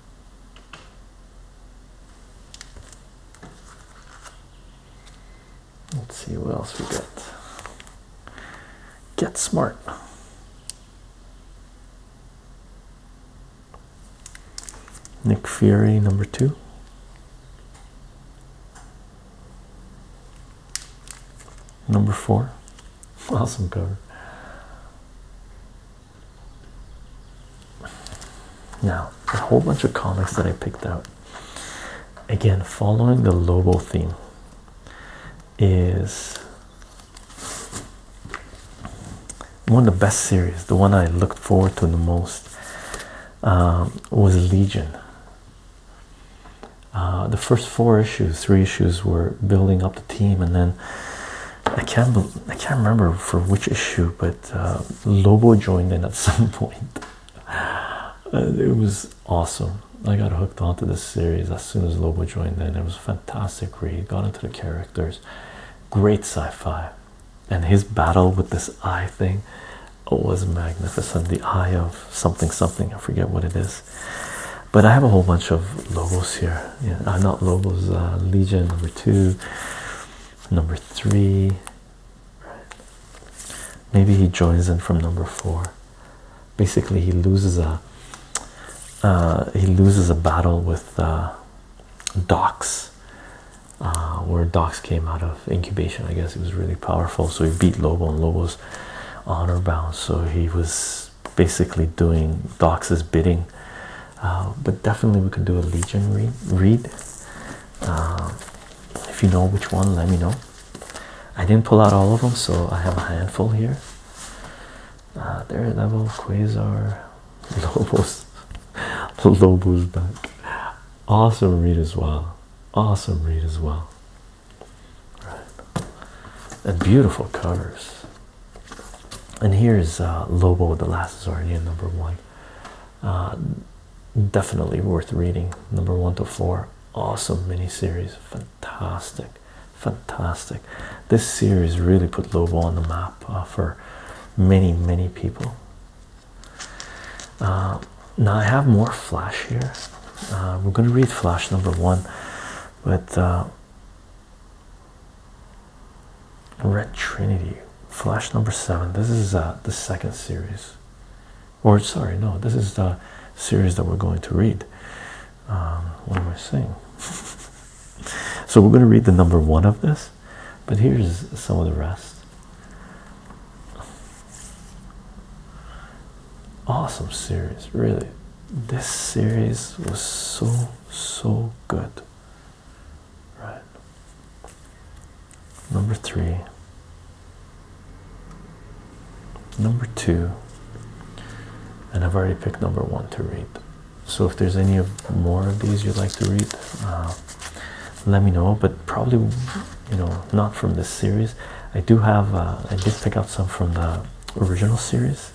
Let's see what else we got. Get Smart. Nick Fury, number 2. Number 4. Awesome cover. Now, a whole bunch of comics that I picked out. Again, following the Lobo theme is one of the best series. The one I looked forward to the most was Legion. The first 3 issues were building up the team, and then I can't remember for which issue, but Lobo joined in at some point. It was awesome. I got hooked onto this series as soon as Lobo joined in. It was a fantastic read, got into the characters, great sci-fi, and his battle with this eye thing was magnificent. The eye of something something, I forget what it is. But I have a whole bunch of Lobos here. Yeah, not Lobos, Legion number 2, number 3. Maybe he joins in from number 4. Basically, he loses a battle with Dox, where Dox came out of incubation. I guess he was really powerful, so he beat Lobo, and Lobo's honor bound. So he was basically doing Dox's bidding. But definitely, we could do a Legion read. If you know which one, let me know. I didn't pull out all of them, so I have a handful here. Daredevil, Quasar, Lobo's back. Awesome read as well. Awesome read as well. Right. And beautiful covers. And here's Lobo, the Last Zarnian, number 1. Definitely worth reading. Number 1 to 4. Awesome miniseries. Fantastic. Fantastic. This series really put Lobo on the map for many people. Now I have more Flash here. We're going to read Flash number 1, but Red Trinity, Flash number 7. This is the second series, or sorry, no, this is the series that we're going to read. What am I saying? So we're going to read the number 1 of this, but here's some of the rest. Awesome series, really. This series was so good. Right. Number 3, number 2, and I've already picked number 1 to read. So if there's any more of these you'd like to read, let me know. But probably, you know, not from this series. I do have. I did pick out some from the original series.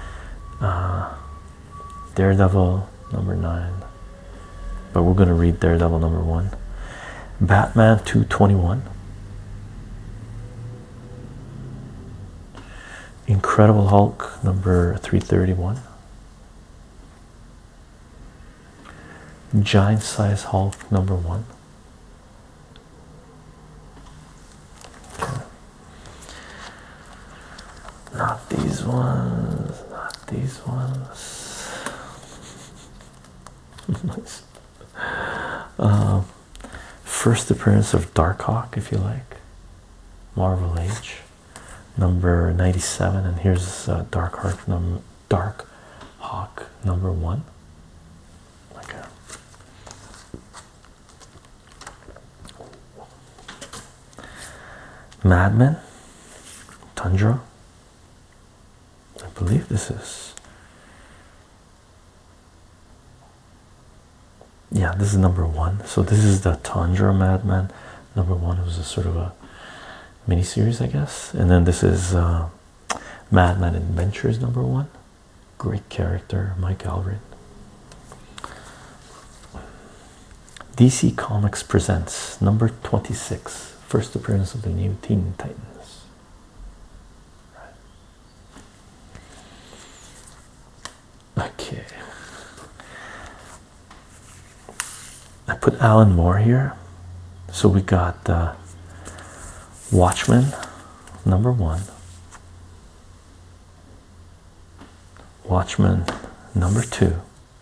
Daredevil number 9, but we're going to read Daredevil number 1. Batman 221, Incredible Hulk number 331, Giant Size Hulk number 1. Okay. Not these ones, not these ones. Nice. First appearance of Darkhawk, if you like. Marvel Age number 97, and here's Darkhawk number 1. Okay. Madman, Tundra. I believe this is, yeah, this is number 1. So this is the Tundra Madman number 1. It was a sort of a mini-series, I guess. And then this is Madman Adventures number 1. Great character, Mike Allred. DC Comics presents number 26, first appearance of the new Teen Titans. Right. Okay. I put Alan Moore here. So we got Watchmen number 1, Watchmen number 2,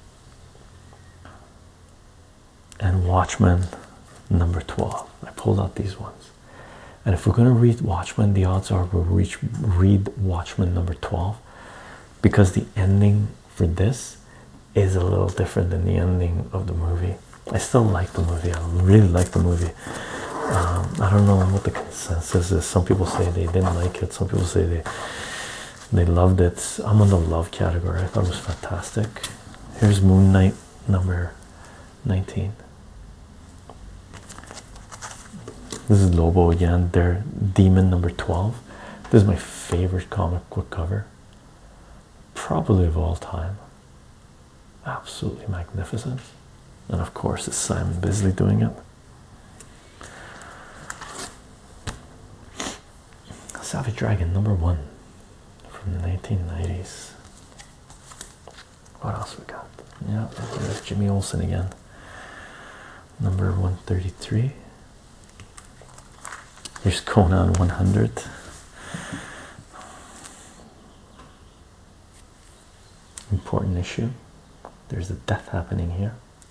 and Watchmen number 12. I pulled out these ones, and if we're going to read Watchmen, the odds are we'll read Watchmen number 12, because the ending for this is a little different than the ending of the movie. I still like the movie. I really like the movie. I don't know what the consensus is. Some people say they didn't like it. Some people say they loved it. I'm on the love category. I thought it was fantastic. Here's Moon Knight number 19. This is Lobo again. They're Demon number 12. This is my favorite comic book cover, probably of all time. Absolutely magnificent. and of course it's Simon Bisley doing it. Savage Dragon #1 from the 1990s. What else we got? Yeah, there's Jimmy Olsen again. Number 133. Here's Conan 100. Important issue. There's a death happening here.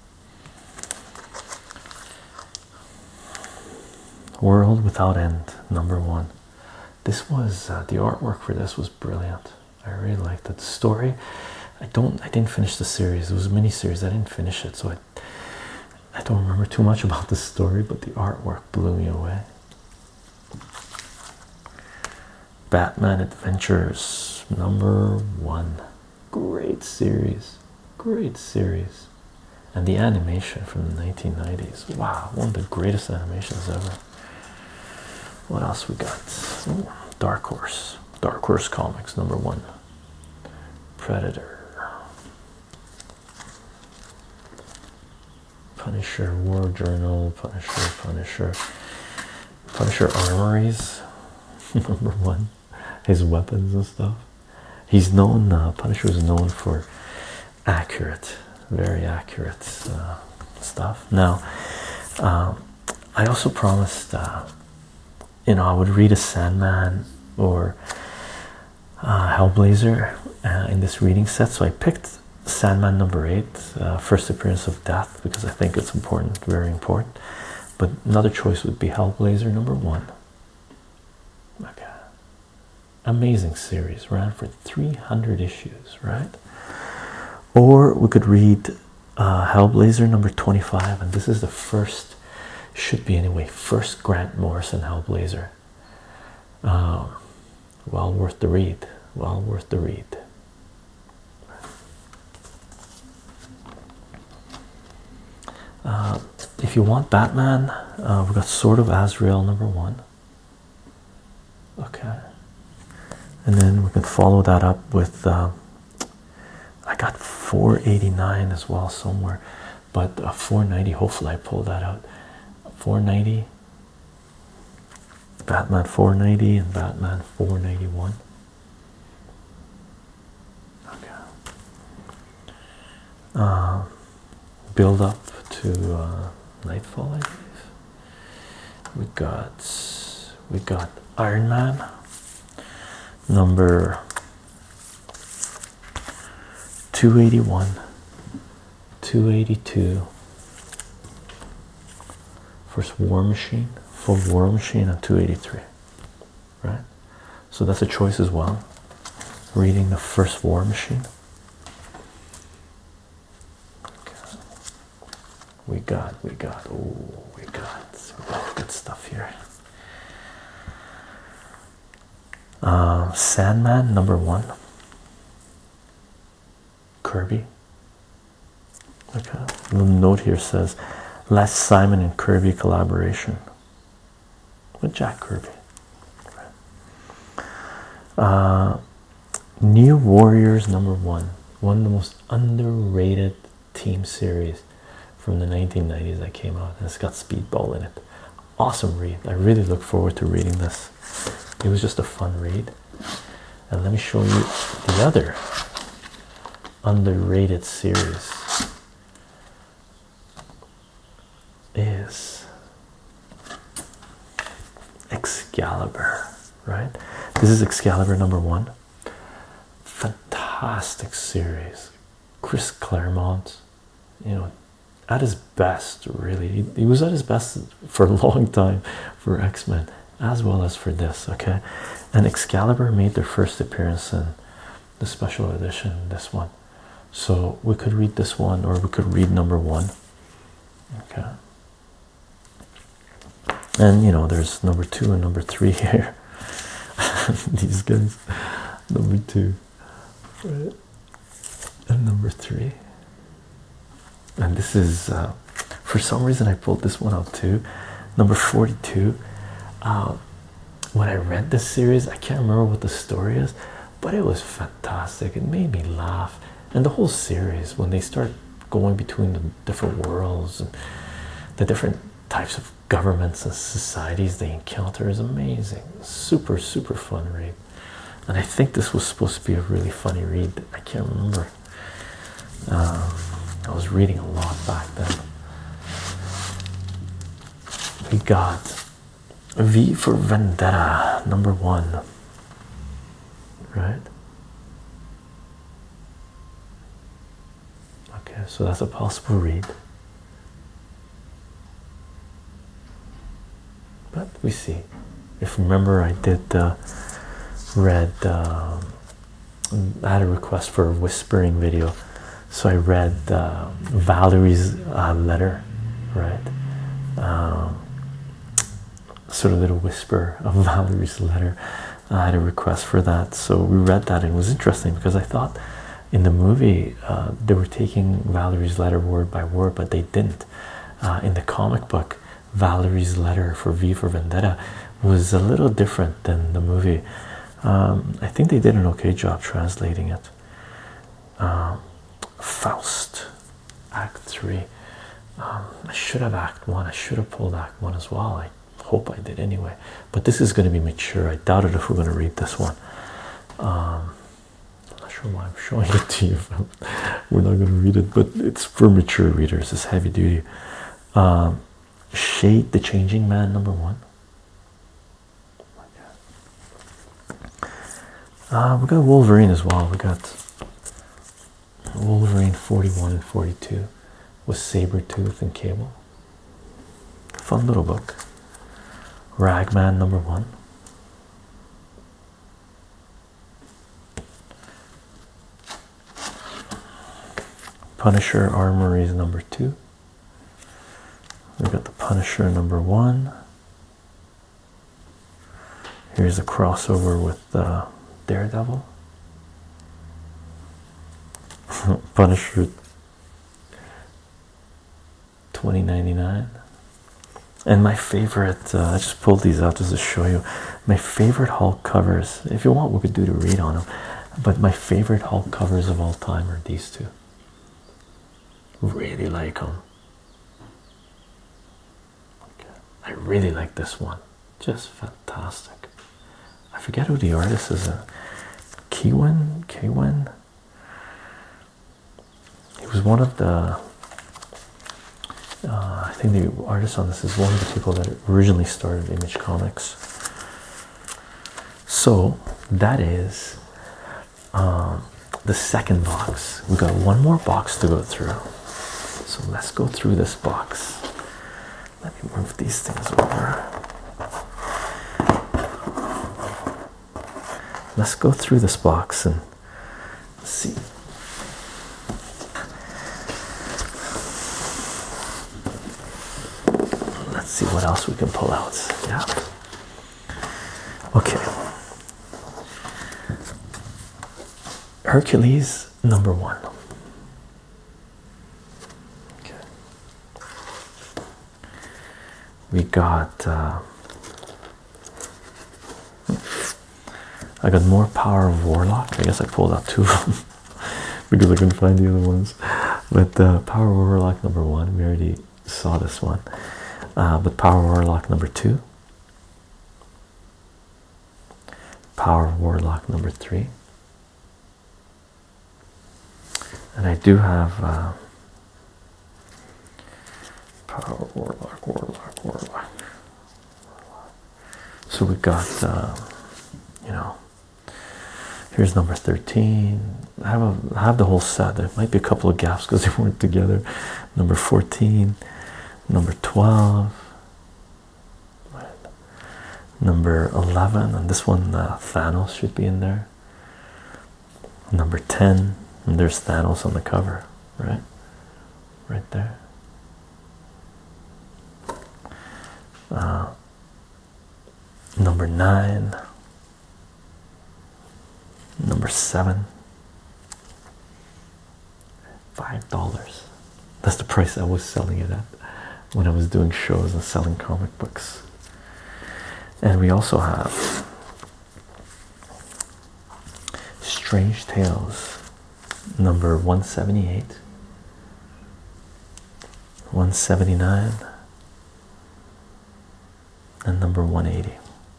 World Without End #1. This was the artwork for this was brilliant. I really liked it. The story, I didn't finish the series. It was a mini series. I didn't finish it, so I don't remember too much about the story, but the artwork blew me away. Batman Adventures #1. Great series, great series. And the animation from the 1990s, wow, one of the greatest animations ever. What else we got? Ooh, Dark Horse Comics #1. Predator, Punisher War Journal, Punisher Armories #1. His weapons and stuff. He's known, Punisher is known for very accurate stuff. Now, I also promised, I would read a Sandman or Hellblazer in this reading set. So I picked Sandman #8, First Appearance of Death, because I think it's important, very important. But another choice would be Hellblazer #1. Okay. Amazing series, ran for 300 issues, right? Or we could read Hellblazer #25, and this is the first, should be anyway, first Grant Morrison Hellblazer. Well worth the read, well worth the read. If you want Batman, we've got Sword of Azrael #1. Okay. And then we can follow that up with I got 489 as well somewhere, but 490, hopefully I pull that out. 490, Batman 490 and Batman 491. Okay. Build up to Nightfall, I believe. We got Iron Man number 281, 282. First War Machine, full War Machine, and 283, right? So that's a choice as well. Reading the first War Machine. Okay. We got good stuff here. Sandman #1. Kirby. Okay. The note here says last Simon and Kirby collaboration with Jack Kirby. New Warriors #1. One of the most underrated team series from the 1990s that came out, and it's got Speedball in it. Awesome read. I really look forward to reading this. It was just a fun read. And let me show you the other underrated series is Excalibur, right? This is Excalibur #1. Fantastic series. Chris Claremont, at his best, really. He was at his best for a long time for X-Men as well as for this, okay? And Excalibur made their first appearance in the special edition, this one. So we could read this one, or we could read #1. Okay. And there's #2 and #3 here. These guys, #2, right? And #3. And this is for some reason I pulled this one out too. #42. When I read this series, I can't remember what the story is, but it was fantastic. It made me laugh. And the whole series, when they start going between the different worlds and the different types of governments and societies they encounter is amazing. Super, super fun read. And I think this was supposed to be a really funny read. I can't remember. I was reading a lot back then. We got V for Vendetta, #1. Right? Okay, so that's a possible read. But we see. If you remember, I did read. I had a request for a whispering video, so I read Valerie's letter, right? Sort of little whisper of Valerie's letter. I had a request for that, so we read that, and it was interesting because I thought in the movie they were taking Valerie's letter word by word, but they didn't. In the comic book, Valerie's letter for V for Vendetta was a little different than the movie. I think they did an okay job translating it. Faust, Act 3. I should have Act 1. I should have pulled Act 1 as well. I hope I did anyway. But this is going to be mature. I doubt it if we're going to read this one. I'm not sure why I'm showing it to you. We're not going to read it, but it's for mature readers. It's heavy duty. Shade the Changing Man, #1. We got Wolverine as well. We got Wolverine 41 and 42 with Sabretooth and Cable. Fun little book. Ragman, #1. Punisher Armories, #2. We got the Punisher, #1. Here's a crossover with Daredevil. Punisher 2099. And my favorite, I just pulled these out just to show you my favorite Hulk covers. If you want, we could do the read on them, but my favorite Hulk covers of all time are these two. Really like them. Okay. I really like this one, just fantastic. I forget who the artist is. Kewin. He was one of the I think the artist on this is one of the people that originally started Image Comics. So that is the second box. We got one more box to go through, so let's go through this box. Let me move these things over. Let's go through this box and see. Let's see what else we can pull out. Yeah. Okay. Hercules, #1. Okay. We got I got more Power of Warlock. I guess I pulled out 2 of them because I couldn't find the other ones. But Power of Warlock #1, we already saw this one. But Power of Warlock #2, Power of Warlock #3, and I do have Power of Warlock. So we got you know, here's #13. I have the whole set. There might be a couple of gaps because they weren't together. #14, #12, right. #11, and this one Thanos should be in there. #10, and there's Thanos on the cover, right there. #9, #7, $5. That's the price I was selling it at when I was doing shows and selling comic books. And we also have Strange Tales #178. 179 and number 180.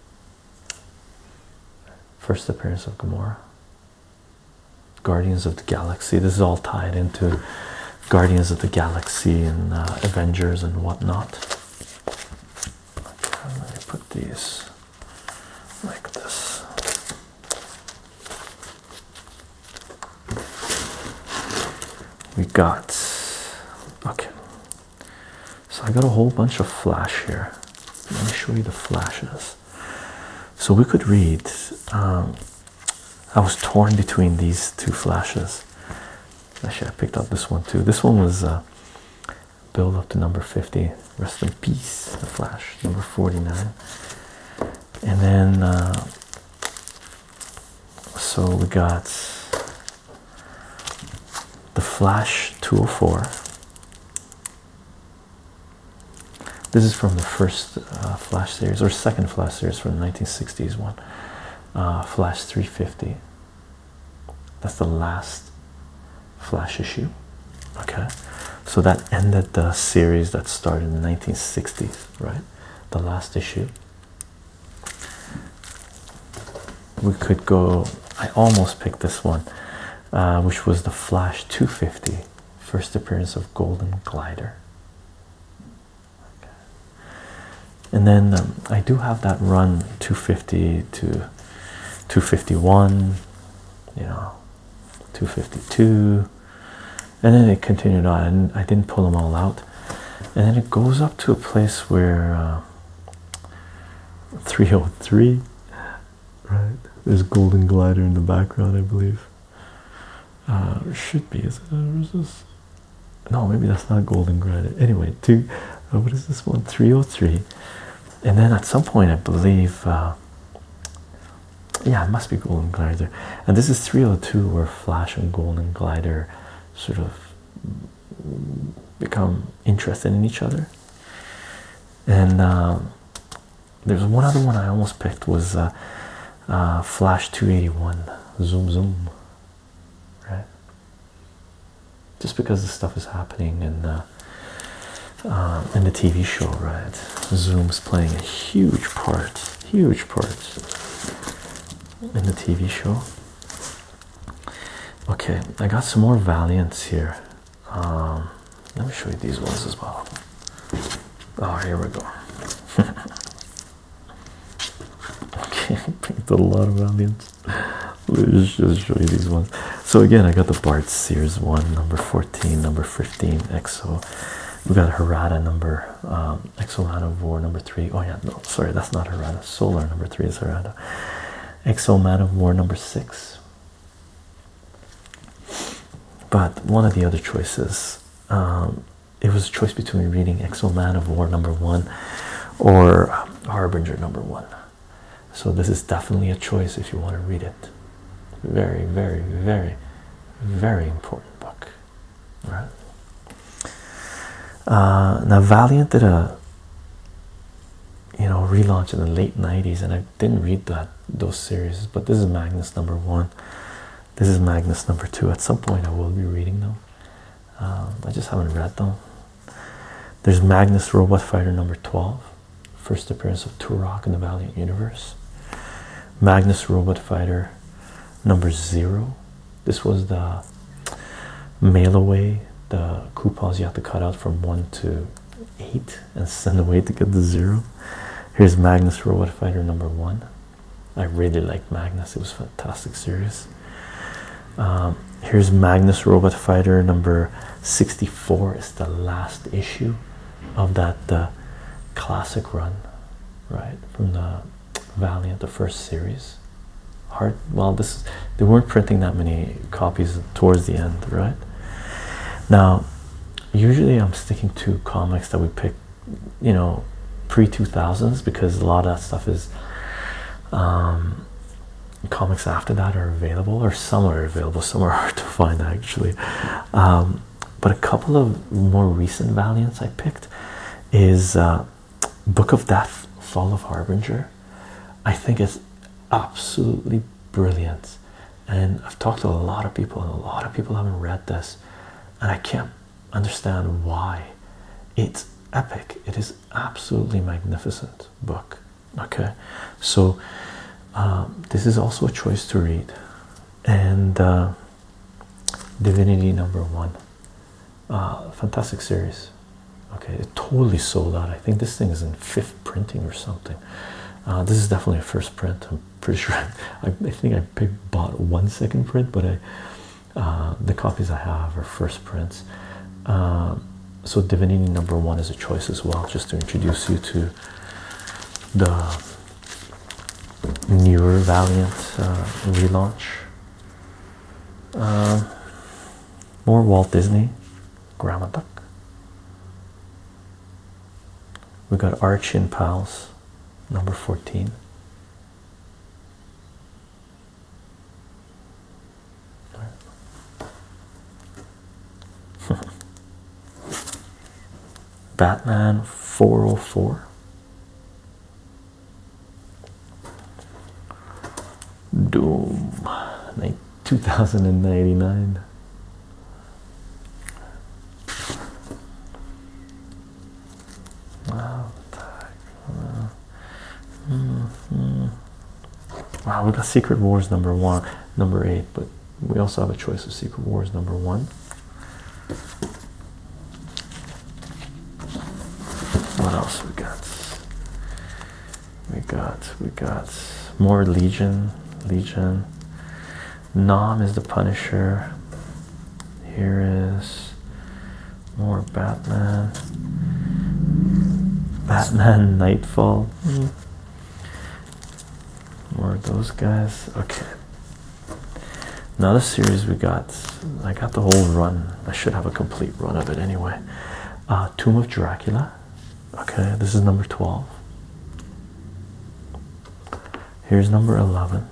First appearance of Gamora. Guardians of the Galaxy. This is all tied into Guardians of the Galaxy and Avengers and whatnot. Okay, let me put these like this. We got, okay, so I got a whole bunch of Flash here. Let me show you the Flashes. So we could read, I was torn between these two Flashes. Actually, I picked up this one too. This one was build up to number 50. Rest in peace, the Flash, number 49. And then, so we got the Flash 204. This is from the first Flash series, or second Flash series from the 1960s one. Flash 350. That's the last Flash issue. Okay, so that ended the series that started in the 1960s, right? The last issue. We could go, I almost picked this one, which was the Flash 250, first appearance of Golden Glider. Okay. And then I do have that run 250 to 251, you know, 252, and then it continued on, and I didn't pull them all out. And then it goes up to a place where 303, right? There's Golden Glider in the background, I believe. Should be, is it? Or is this? No, maybe that's not Golden Glider. Anyway, what is this one? 303. And then at some point, I believe, yeah, it must be Golden Glider. And this is 302, where Flash and Golden Glider sort of become interested in each other. And there's one other one I almost picked, was Flash 281, Zoom Zoom, right? Just because the stuff is happening in the TV show, right? Zoom's playing a huge part in the TV show. Okay, I got some more Valiants here. Let me show you these ones as well. Oh, here we go. Okay, picked a lot of Valiants. Let me just show you these ones. So again, I got the Bart Sears one, number 14, number 15, EXO. We got Harada number, EXO Man of War number 3. Oh yeah, no, sorry, that's not Harada. Solar number 3 is Harada. EXO Man of War number 6. But one of the other choices, it was a choice between reading EXO Man of War number 1 or Harbinger number 1. So this is definitely a choice if you want to read it. Very, very, very, very important book, right? Now Valiant did a relaunch in the late 90s, and I didn't read those series, but this is Magnus number 1. This is Magnus number 2. At some point I will be reading them. I just haven't read them. There's Magnus Robot Fighter number 12, first appearance of Turok in the Valiant universe. Magnus Robot Fighter number 0. This was the mail away, the coupons you have to cut out from 1 to 8 and send away to get the 0. Here's Magnus Robot Fighter number 1. I really liked Magnus, it was a fantastic series. Here's Magnus Robot Fighter number 64. It's the last issue of that classic run, right, from the Valiant, the first series. Well, they weren't printing that many copies towards the end, right? Now usually I'm sticking to comics that we pick, pre-2000s, because a lot of that stuff is comics after that are available, or some are available, some are hard to find actually. But a couple of more recent Valiants I picked is Book of Death, Fall of Harbinger. I think it's absolutely brilliant, and I've talked to a lot of people, and a lot of people haven't read this, and I can't understand why It's epic. It is absolutely magnificent book. Okay, so this is also a choice to read, and Divinity number one, fantastic series. Okay, it totally sold out. I think this thing is in 5th printing or something. This is definitely a first print. I'm pretty sure. I think I bought 1 second print, but the copies I have are first prints. So Divinity number one is a choice as well, just to introduce you to the newer Valiant relaunch. More Walt Disney, Grandma Duck. We got Archie and Pals, number 14. Batman 404. Doom 2099. Wow, we got Secret Wars number 1, number 8, but we also have a choice of Secret Wars number 1. What else we got? We got more Legion. Nom is the Punisher. Here is more Batman. Batman Nightfall. More of those guys. Okay. Another series we got. I got the whole run. I should have a complete run of it anyway. Tomb of Dracula. Okay, this is number 12. Here's number 11.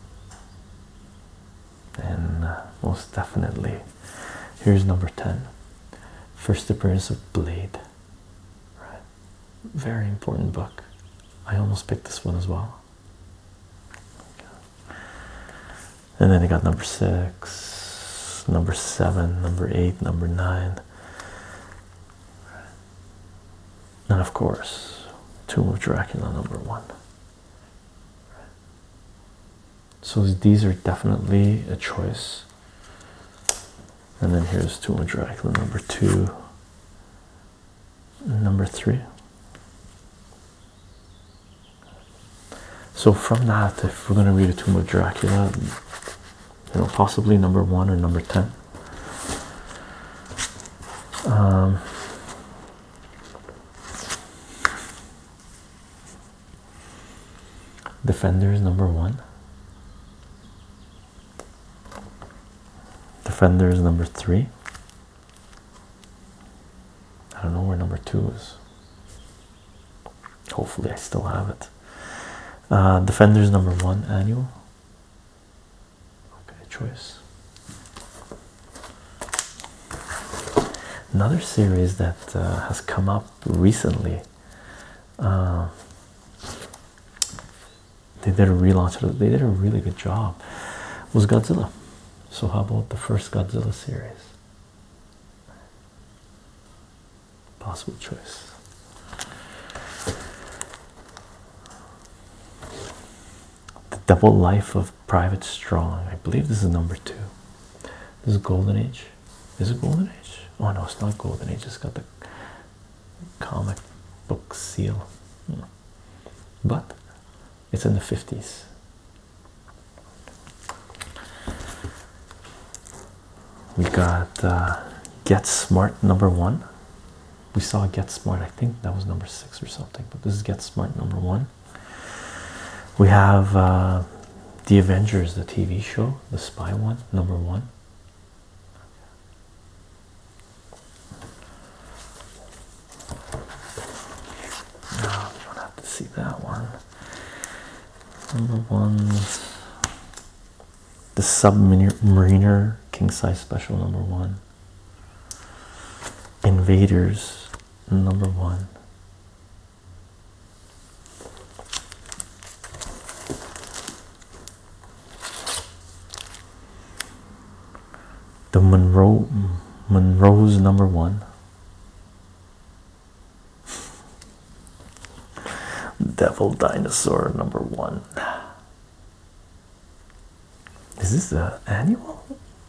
And most definitely, here's number 10. First appearance of Blade. Right. Very important book. I almost picked this one as well. And then I got number 6, number 7, number 8, number 9. And of course, Tomb of Dracula number 1. So these are definitely a choice. And then here's Tomb of Dracula number 2, and number 3. So from that, if we're going to read a Tomb of Dracula, you know, possibly number 1 or number 10. Defenders number 1. Defenders number 3. I don't know where number 2 is. Hopefully I still have it. Defenders number 1 annual. Okay, choice. Another series that has come up recently. They did a relaunch. They did a really good job. Was Godzilla. So how about the first Godzilla series? Possible choice. The Double Life of Private Strong. I believe this is number 2. This is Golden Age. Is it Golden Age? Oh no, it's not Golden Age. It's got the comic book seal. But it's in the 50s. We got Get Smart number 1. We saw Get Smart, I think that was number 6 or something, but this is Get Smart number 1. We have The Avengers, the TV show, the spy one, number 1. No, you don't have to see that one. Number 1, the Submariner King Size Special number 1. Invaders number 1. The Monroe's number 1. Devil Dinosaur #1. Is this the annual?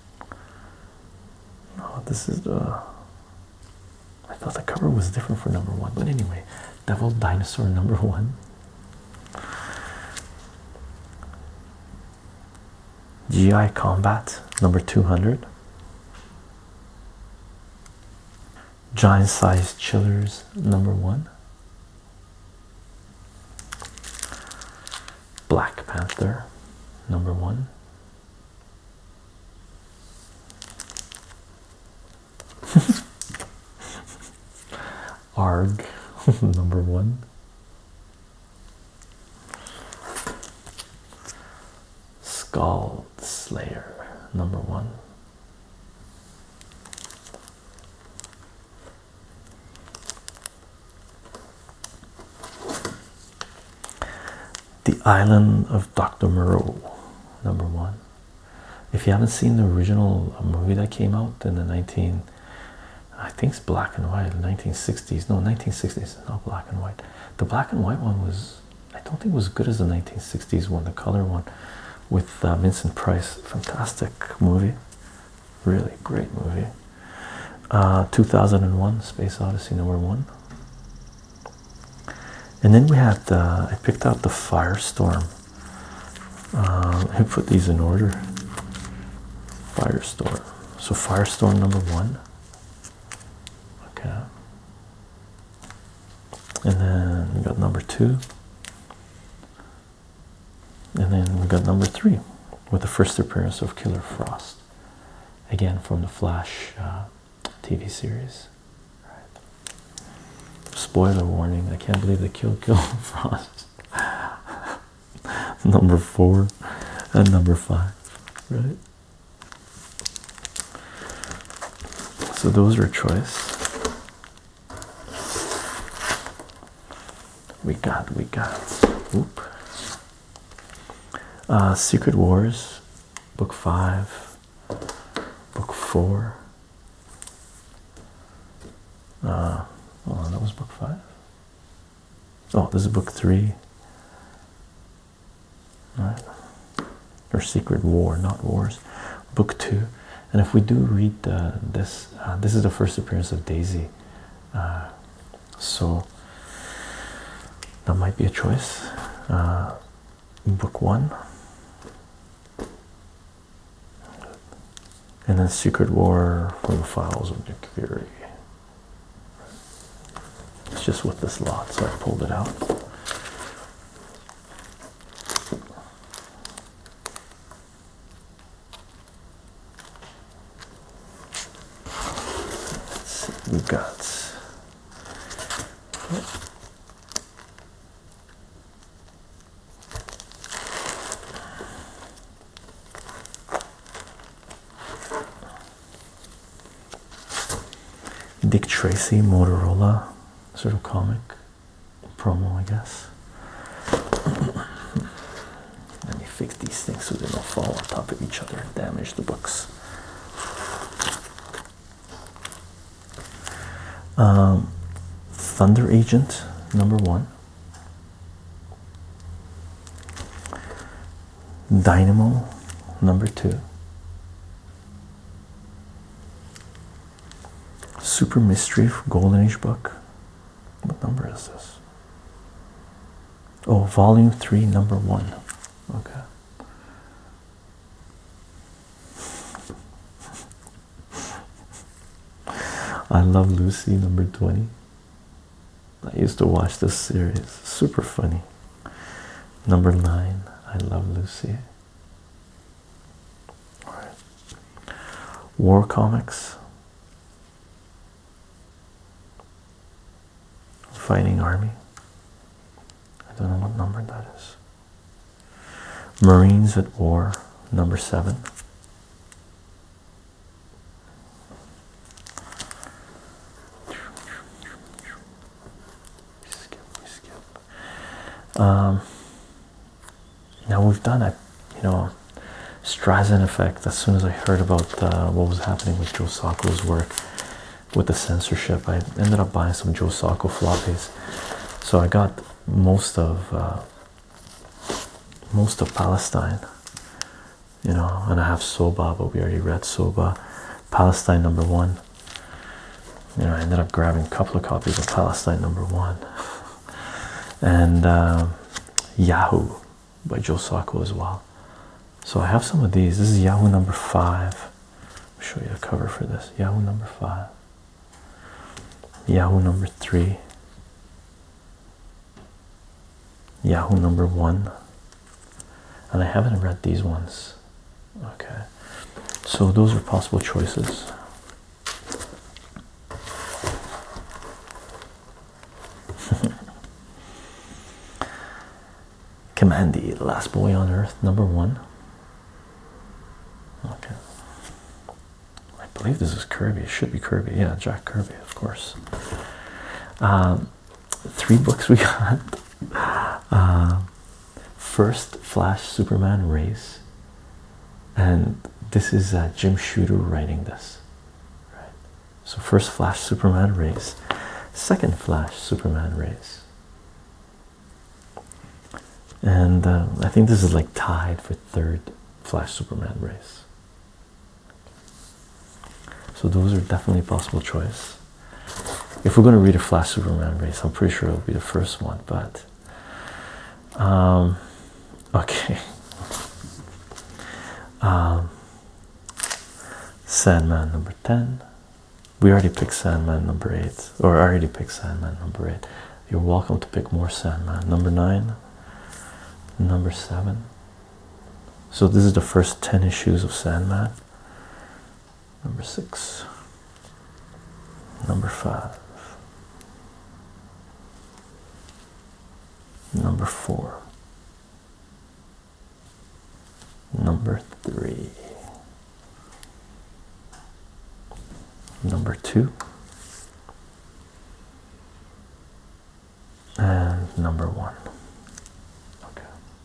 No, this is the. I thought the cover was different for #1, but anyway, Devil Dinosaur #1. GI Combat #200. Giant Sized Chillers #1. Black Panther #1. Arg #1. Skull Slayer #1. The Island of Dr. Moreau #1. If you haven't seen the original movie that came out in the I think it's black and white, 1960s. No, 1960s, not black and white. The black and white one was, I don't think it was as good as the 1960s one, the color one with Vincent Price. Fantastic movie, really great movie. 2001 Space Odyssey #1. And then we had, I picked out the Firestorm. I put these in order. Firestorm. So Firestorm #1. Okay. And then we got #2. And then we got #3 with the first appearance of Killer Frost. Again from the Flash TV series. Spoiler warning, I can't believe they killed Killer Frost. #4 and #5, right? So those are choice. We got whoop. Secret Wars, book 5, book 4. Oh, that was book 5. Oh, this is book 3. All right. Or Secret War, not Wars. Book 2. And if we do read this, this is the first appearance of Daisy. So that might be a choice. Book 1. And then Secret War from the Files of Nick Fury. It's just with this lot, so I pulled it out. Let's see, we got Dick Tracy Motorola sort of comic promo, I guess. Let me fix these things so they don't fall on top of each other and damage the books. Thunder Agent #1. Dynamo #2. Super Mystery Golden Age book. What number is this? Oh, volume 3 #1. Okay. I Love Lucy #20. I used to watch this series, super funny. #9, I Love Lucy. All right. War Comics. Fighting Army. I don't know what number that is. Marines at War #7. We skip. Now we've done it, you know, Streisand effect. As soon as I heard about what was happening with Joe Sacco's work with the censorship, I ended up buying some Joe Sacco floppies. So I got most of Palestine, you know, and I have Soba, but we already read Soba. Palestine #1. You know, I ended up grabbing a couple of copies of Palestine #1, and Yahoo by Joe Sacco as well. So I have some of these. This is Yahoo #5. I'll show you a cover for this. Yahoo #5. Yahoo #3. Yahoo #1. And I haven't read these ones. Okay. So those are possible choices. Kamandi, Last Boy on Earth, #1. Okay. I believe this is Kirby. It should be Kirby. Yeah, Jack Kirby, of course. 3 books we got. First Flash Superman Race. And this is Jim Shooter writing this. Right. So first Flash Superman Race. Second Flash Superman Race. And I think this is like tied for third Flash Superman Race. So those are definitely a possible choice. If we're going to read a Flash Superman Race, I'm pretty sure it'll be the first one, but okay. Sandman #10. We already picked Sandman #8, or I already picked Sandman #8. You're welcome to pick more Sandman. #9. #7. So this is the first 10 issues of Sandman. #6. #5. #4. #3. #2. And #1. Okay.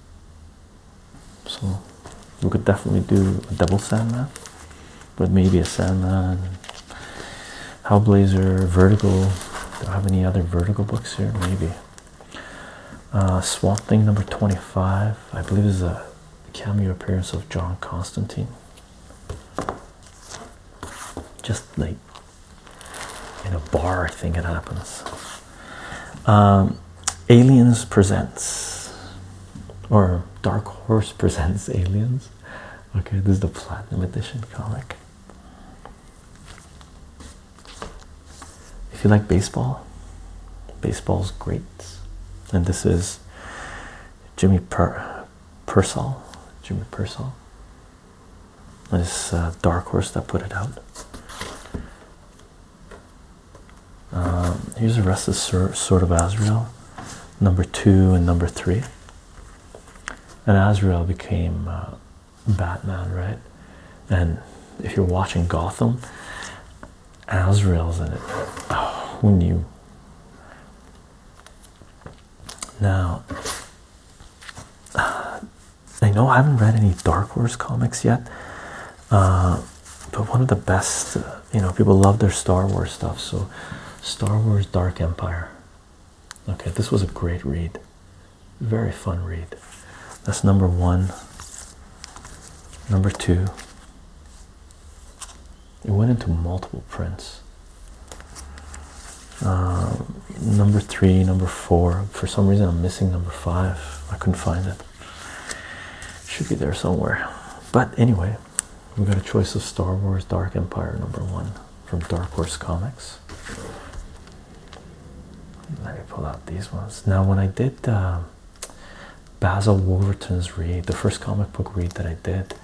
So we could definitely do a double Sandman, but maybe a Sandman, Hellblazer, Vertigo. Do I have any other Vertigo books here? Maybe. Swamp Thing #25. I believe is a cameo appearance of John Constantine. Just like in a bar, I think it happens. Aliens Presents, or Dark Horse Presents Aliens. Okay, this is the Platinum Edition comic. If you like baseball, baseball's great. And this is Jimmy Purcell. Jimmy Purcell. And it's Dark Horse that put it out. Here's the rest of Sword of Azrael, #2 and #3. And Azrael became Batman, right? And if you're watching Gotham, Azrael's in it. Oh, who knew? Now, I know I haven't read any Dark Horse comics yet, but one of the best, you know, people love their Star Wars stuff. So Star Wars Dark Empire. Okay, this was a great read, very fun read. That's #1. #2. It went into multiple prints. #3, #4. For some reason I'm missing #5. I couldn't find it. Should be there somewhere. But anyway, we got a choice of Star Wars Dark Empire #1 from Dark Horse Comics. Let me pull out these ones. Now when I did Basil Wolverton's read, the first comic book read that I did,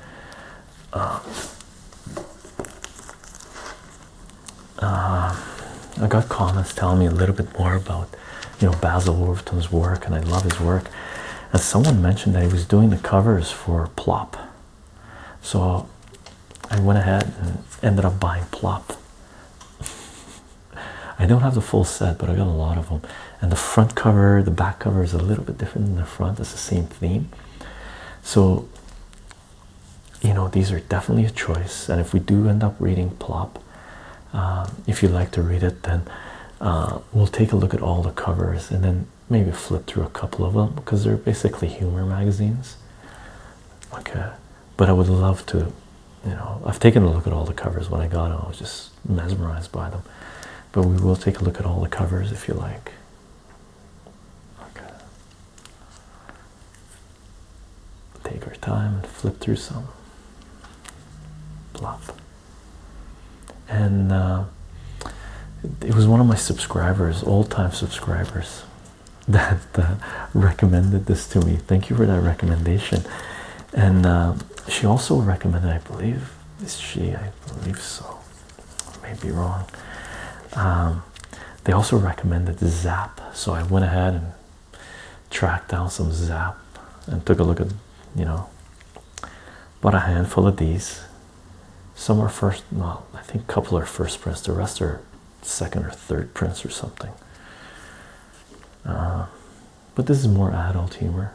I got comments telling me a little bit more about, you know, Basil Wolverton's work, and I love his work. And someone mentioned that he was doing the covers for Plop, so I went ahead and ended up buying Plop. I don't have the full set, but I got a lot of them. And the front cover, the back cover is a little bit different than the front. It's the same theme. So, you know, these are definitely a choice. And if we do end up reading Plop, if you like to read it, then we'll take a look at all the covers, and then maybe flip through a couple of them because they're basically humor magazines. Okay, but I would love to, you know, I've taken a look at all the covers when I got them. I was just mesmerized by them. But we will take a look at all the covers if you like. Okay. Take our time and flip through some. Plop. And it was one of my subscribers, old-time subscribers, that recommended this to me. Thank you for that recommendation. And she also recommended, I believe, I believe so, I may be wrong. They also recommended Zap, so I went ahead and tracked down some Zap and took a look at, you know, about a handful of these. Some are first, well, I think a couple are first prints, the rest are second or third prints or something. But this is more adult humor.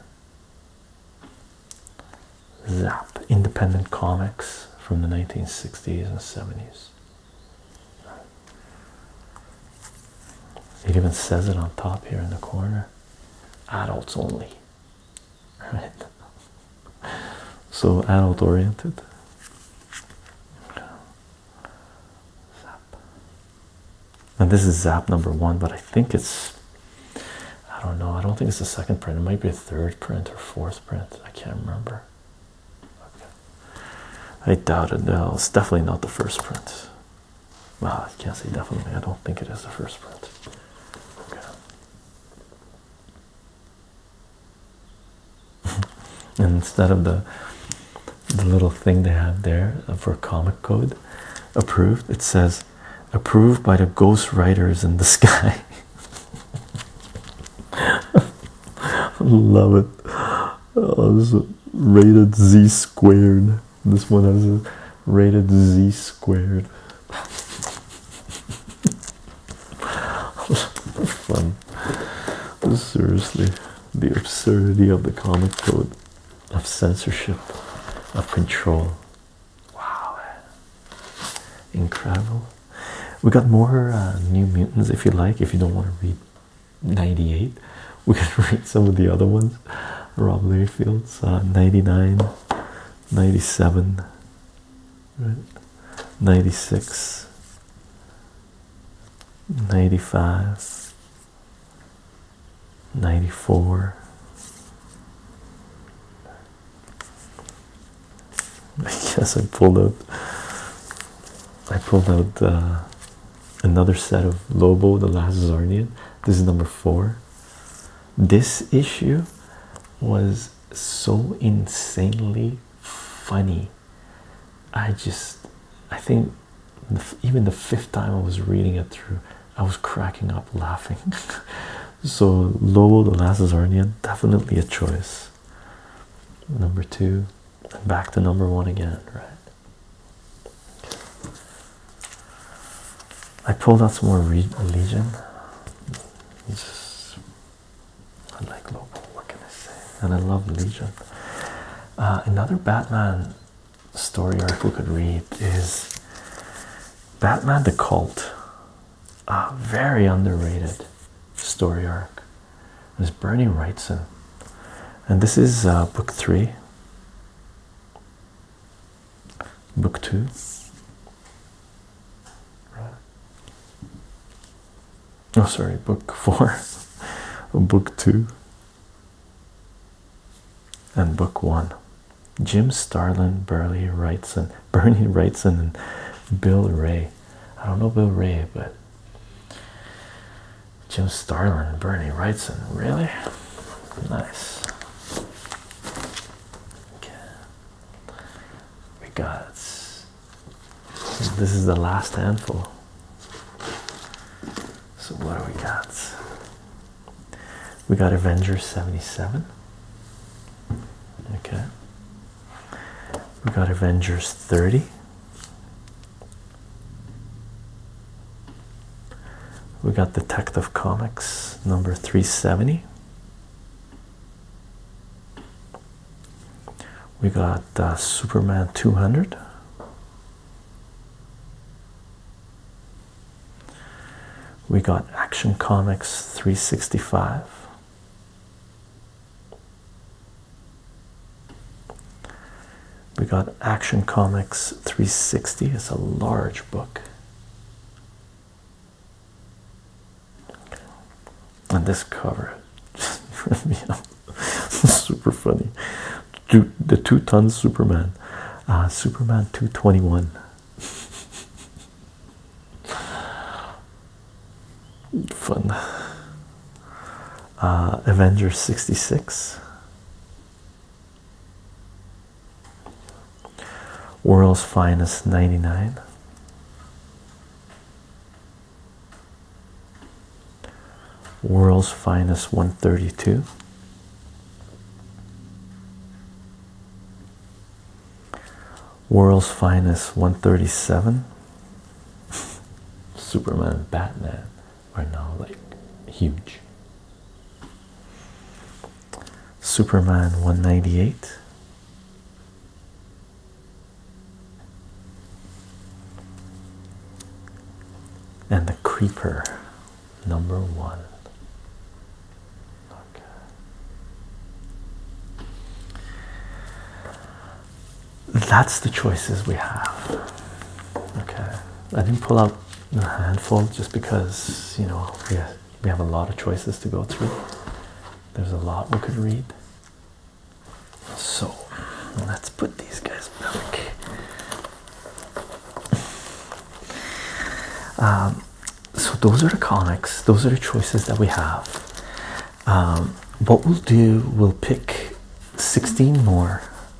Zap, independent comics from the 1960s and 70s. It even says it on top here in the corner. Adults only. Right? So adult oriented. And this is Zap number 1, but I think it's, I don't know, I don't think it's the second print. It might be a third print or fourth print. I can't remember. Okay. I doubt it. No, it's definitely not the first print. Well, I can't say definitely. I don't think it is the first print. Okay. And instead of the little thing they have there for comic code approved, it says approved by the ghost writers in the sky. Love it. Oh, this is rated Z squared. This one has a rated Z squared. Fun. Seriously, the absurdity of the comic code, of censorship, of control. Wow, incredible. We got more New Mutants if you like. If you don't want to read 98, we can read some of the other ones. Rob Liefeld's 99, 97, right? 96, 95, 94. I guess I pulled out another set of Lobo, the Last Zarnian. This is number 4. This issue was so insanely funny. I think even the 5th time I was reading it through, I was cracking up laughing. So Lobo, the Last Zarnian, definitely a choice. Number 2, and back to number 1 again, right? I pulled out some more Legion. I like Lobo, what can I say? And I love Legion. Another Batman story arc we could read is Batman the Cult. Very underrated story arc. It's Bernie Wrightson. And this is book 3. Book 2. Oh, sorry, book 4, book 2, and book 1. Jim Starlin, Bernie Wrightson, and Bill Ray. I don't know Bill Ray, but Jim Starlin and Bernie Wrightson. Really? Nice. Okay. We got. This is the last handful. So what do we got? We got Avengers 77. Okay. We got Avengers 30. We got Detective Comics number 370. We got Superman 200. We got Action Comics 365. we got Action Comics 360. It's a large book. And this cover just super funny. The 2-ton Superman, Superman 221. Fun. Avengers 66. World's Finest 99. World's Finest 132. World's Finest 137. Superman and Batman are now like huge. Superman 198. And the Creeper #1. Okay. That's the choices we have. Okay, I didn't pull out a handful just because, you know, we have a lot of choices to go through. There's a lot we could read. So let's put these guys back. So those are the comics. Those are the choices that we have. What we'll do, we'll pick 16 more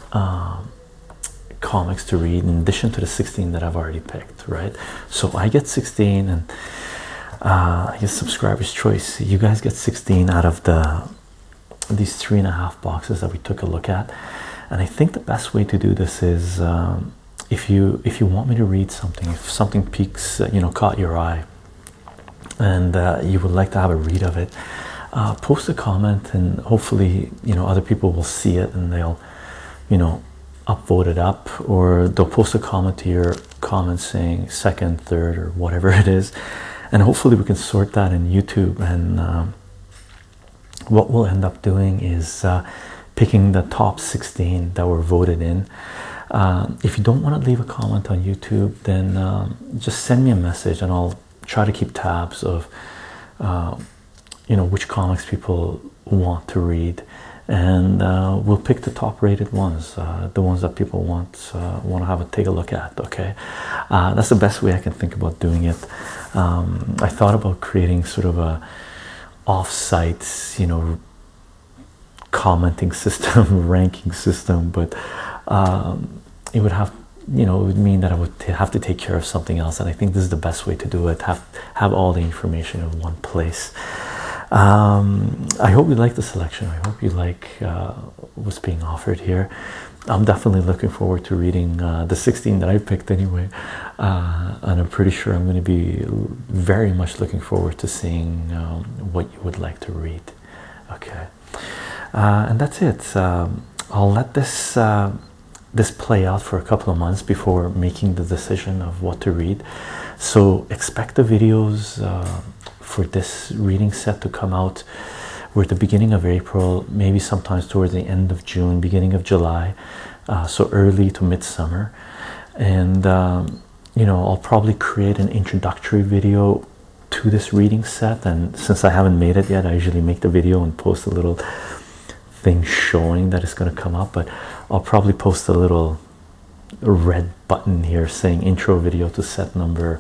comics to read in addition to the 16 that I've already picked, right? So I get 16, and I guess subscribers choice, you guys get 16 out of these 3.5 boxes that we took a look at. And I think the best way to do this is, if you want me to read something, if something piques, you know, caught your eye, and you would like to have a read of it, post a comment, and hopefully, you know, other people will see it and they'll, you know, upvote it up, or they'll post a comment to your comment saying second, third, or whatever it is, and hopefully we can sort that in YouTube. And what we'll end up doing is picking the top 16 that were voted in. If you don't want to leave a comment on YouTube, then just send me a message, and I'll try to keep tabs of you know, which comics people want to read, and we'll pick the top rated ones, the ones that people want to take a look at. Okay, that's the best way I can think about doing it. I thought about creating sort of a off-site, you know, commenting system, ranking system, but it would have, you know, it would mean that I would have to take care of something else, and I think this is the best way to do it. Have all the information in one place. I hope you like the selection. I hope you like what's being offered here. I'm definitely looking forward to reading the 16 that I picked anyway, and I'm pretty sure I'm going to be very much looking forward to seeing what you would like to read. Okay, and that's it. I'll let this play out for a couple of months before making the decision of what to read. So expect the videos for this reading set to come out. We're at the beginning of April, maybe sometimes towards the end of June, beginning of July, so early to midsummer. And you know, I'll probably create an introductory video to this reading set, and since I haven't made it yet, I usually make the video and post a little thing showing that it's going to come up. But I'll probably post a little red button here saying intro video to set number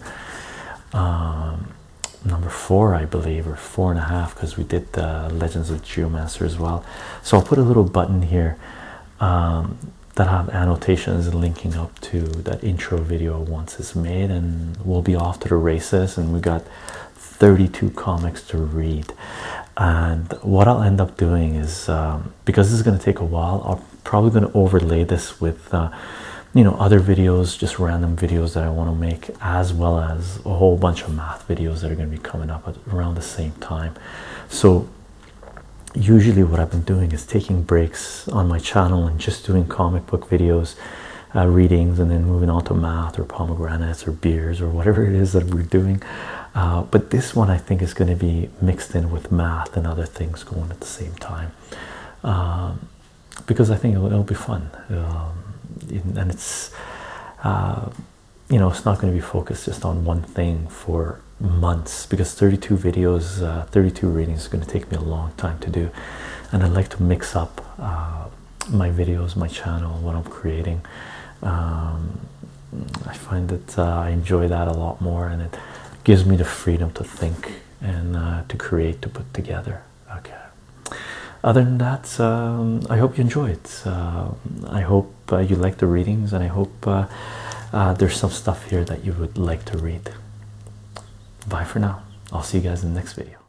4, I believe, or 4.5, because we did the Legends of Geomancer as well. So I'll put a little button here that have annotations linking up to that intro video once it's made, and we'll be off to the races. And we got 32 comics to read. And what I'll end up doing is, because this is going to take a while, I'm probably going to overlay this with you know, other videos, just random videos that I want to make, as well as a whole bunch of math videos that are going to be coming up at around the same time. So usually what I've been doing is taking breaks on my channel and just doing comic book videos, readings, and then moving on to math or pomegranates or beers or whatever it is that we're doing. But this one I think is going to be mixed in with math and other things going at the same time, because I think it'll be fun. and it's you know, it's not going to be focused just on one thing for months, because 32 videos, 32 readings is going to take me a long time to do, and I like to mix up my videos, my channel, what I'm creating. I find that I enjoy that a lot more, and it gives me the freedom to think and to create, to put together. Okay. Other than that, I hope you enjoy it. I hope you like the readings, and I hope there's some stuff here that you would like to read. Bye for now. I'll see you guys in the next video.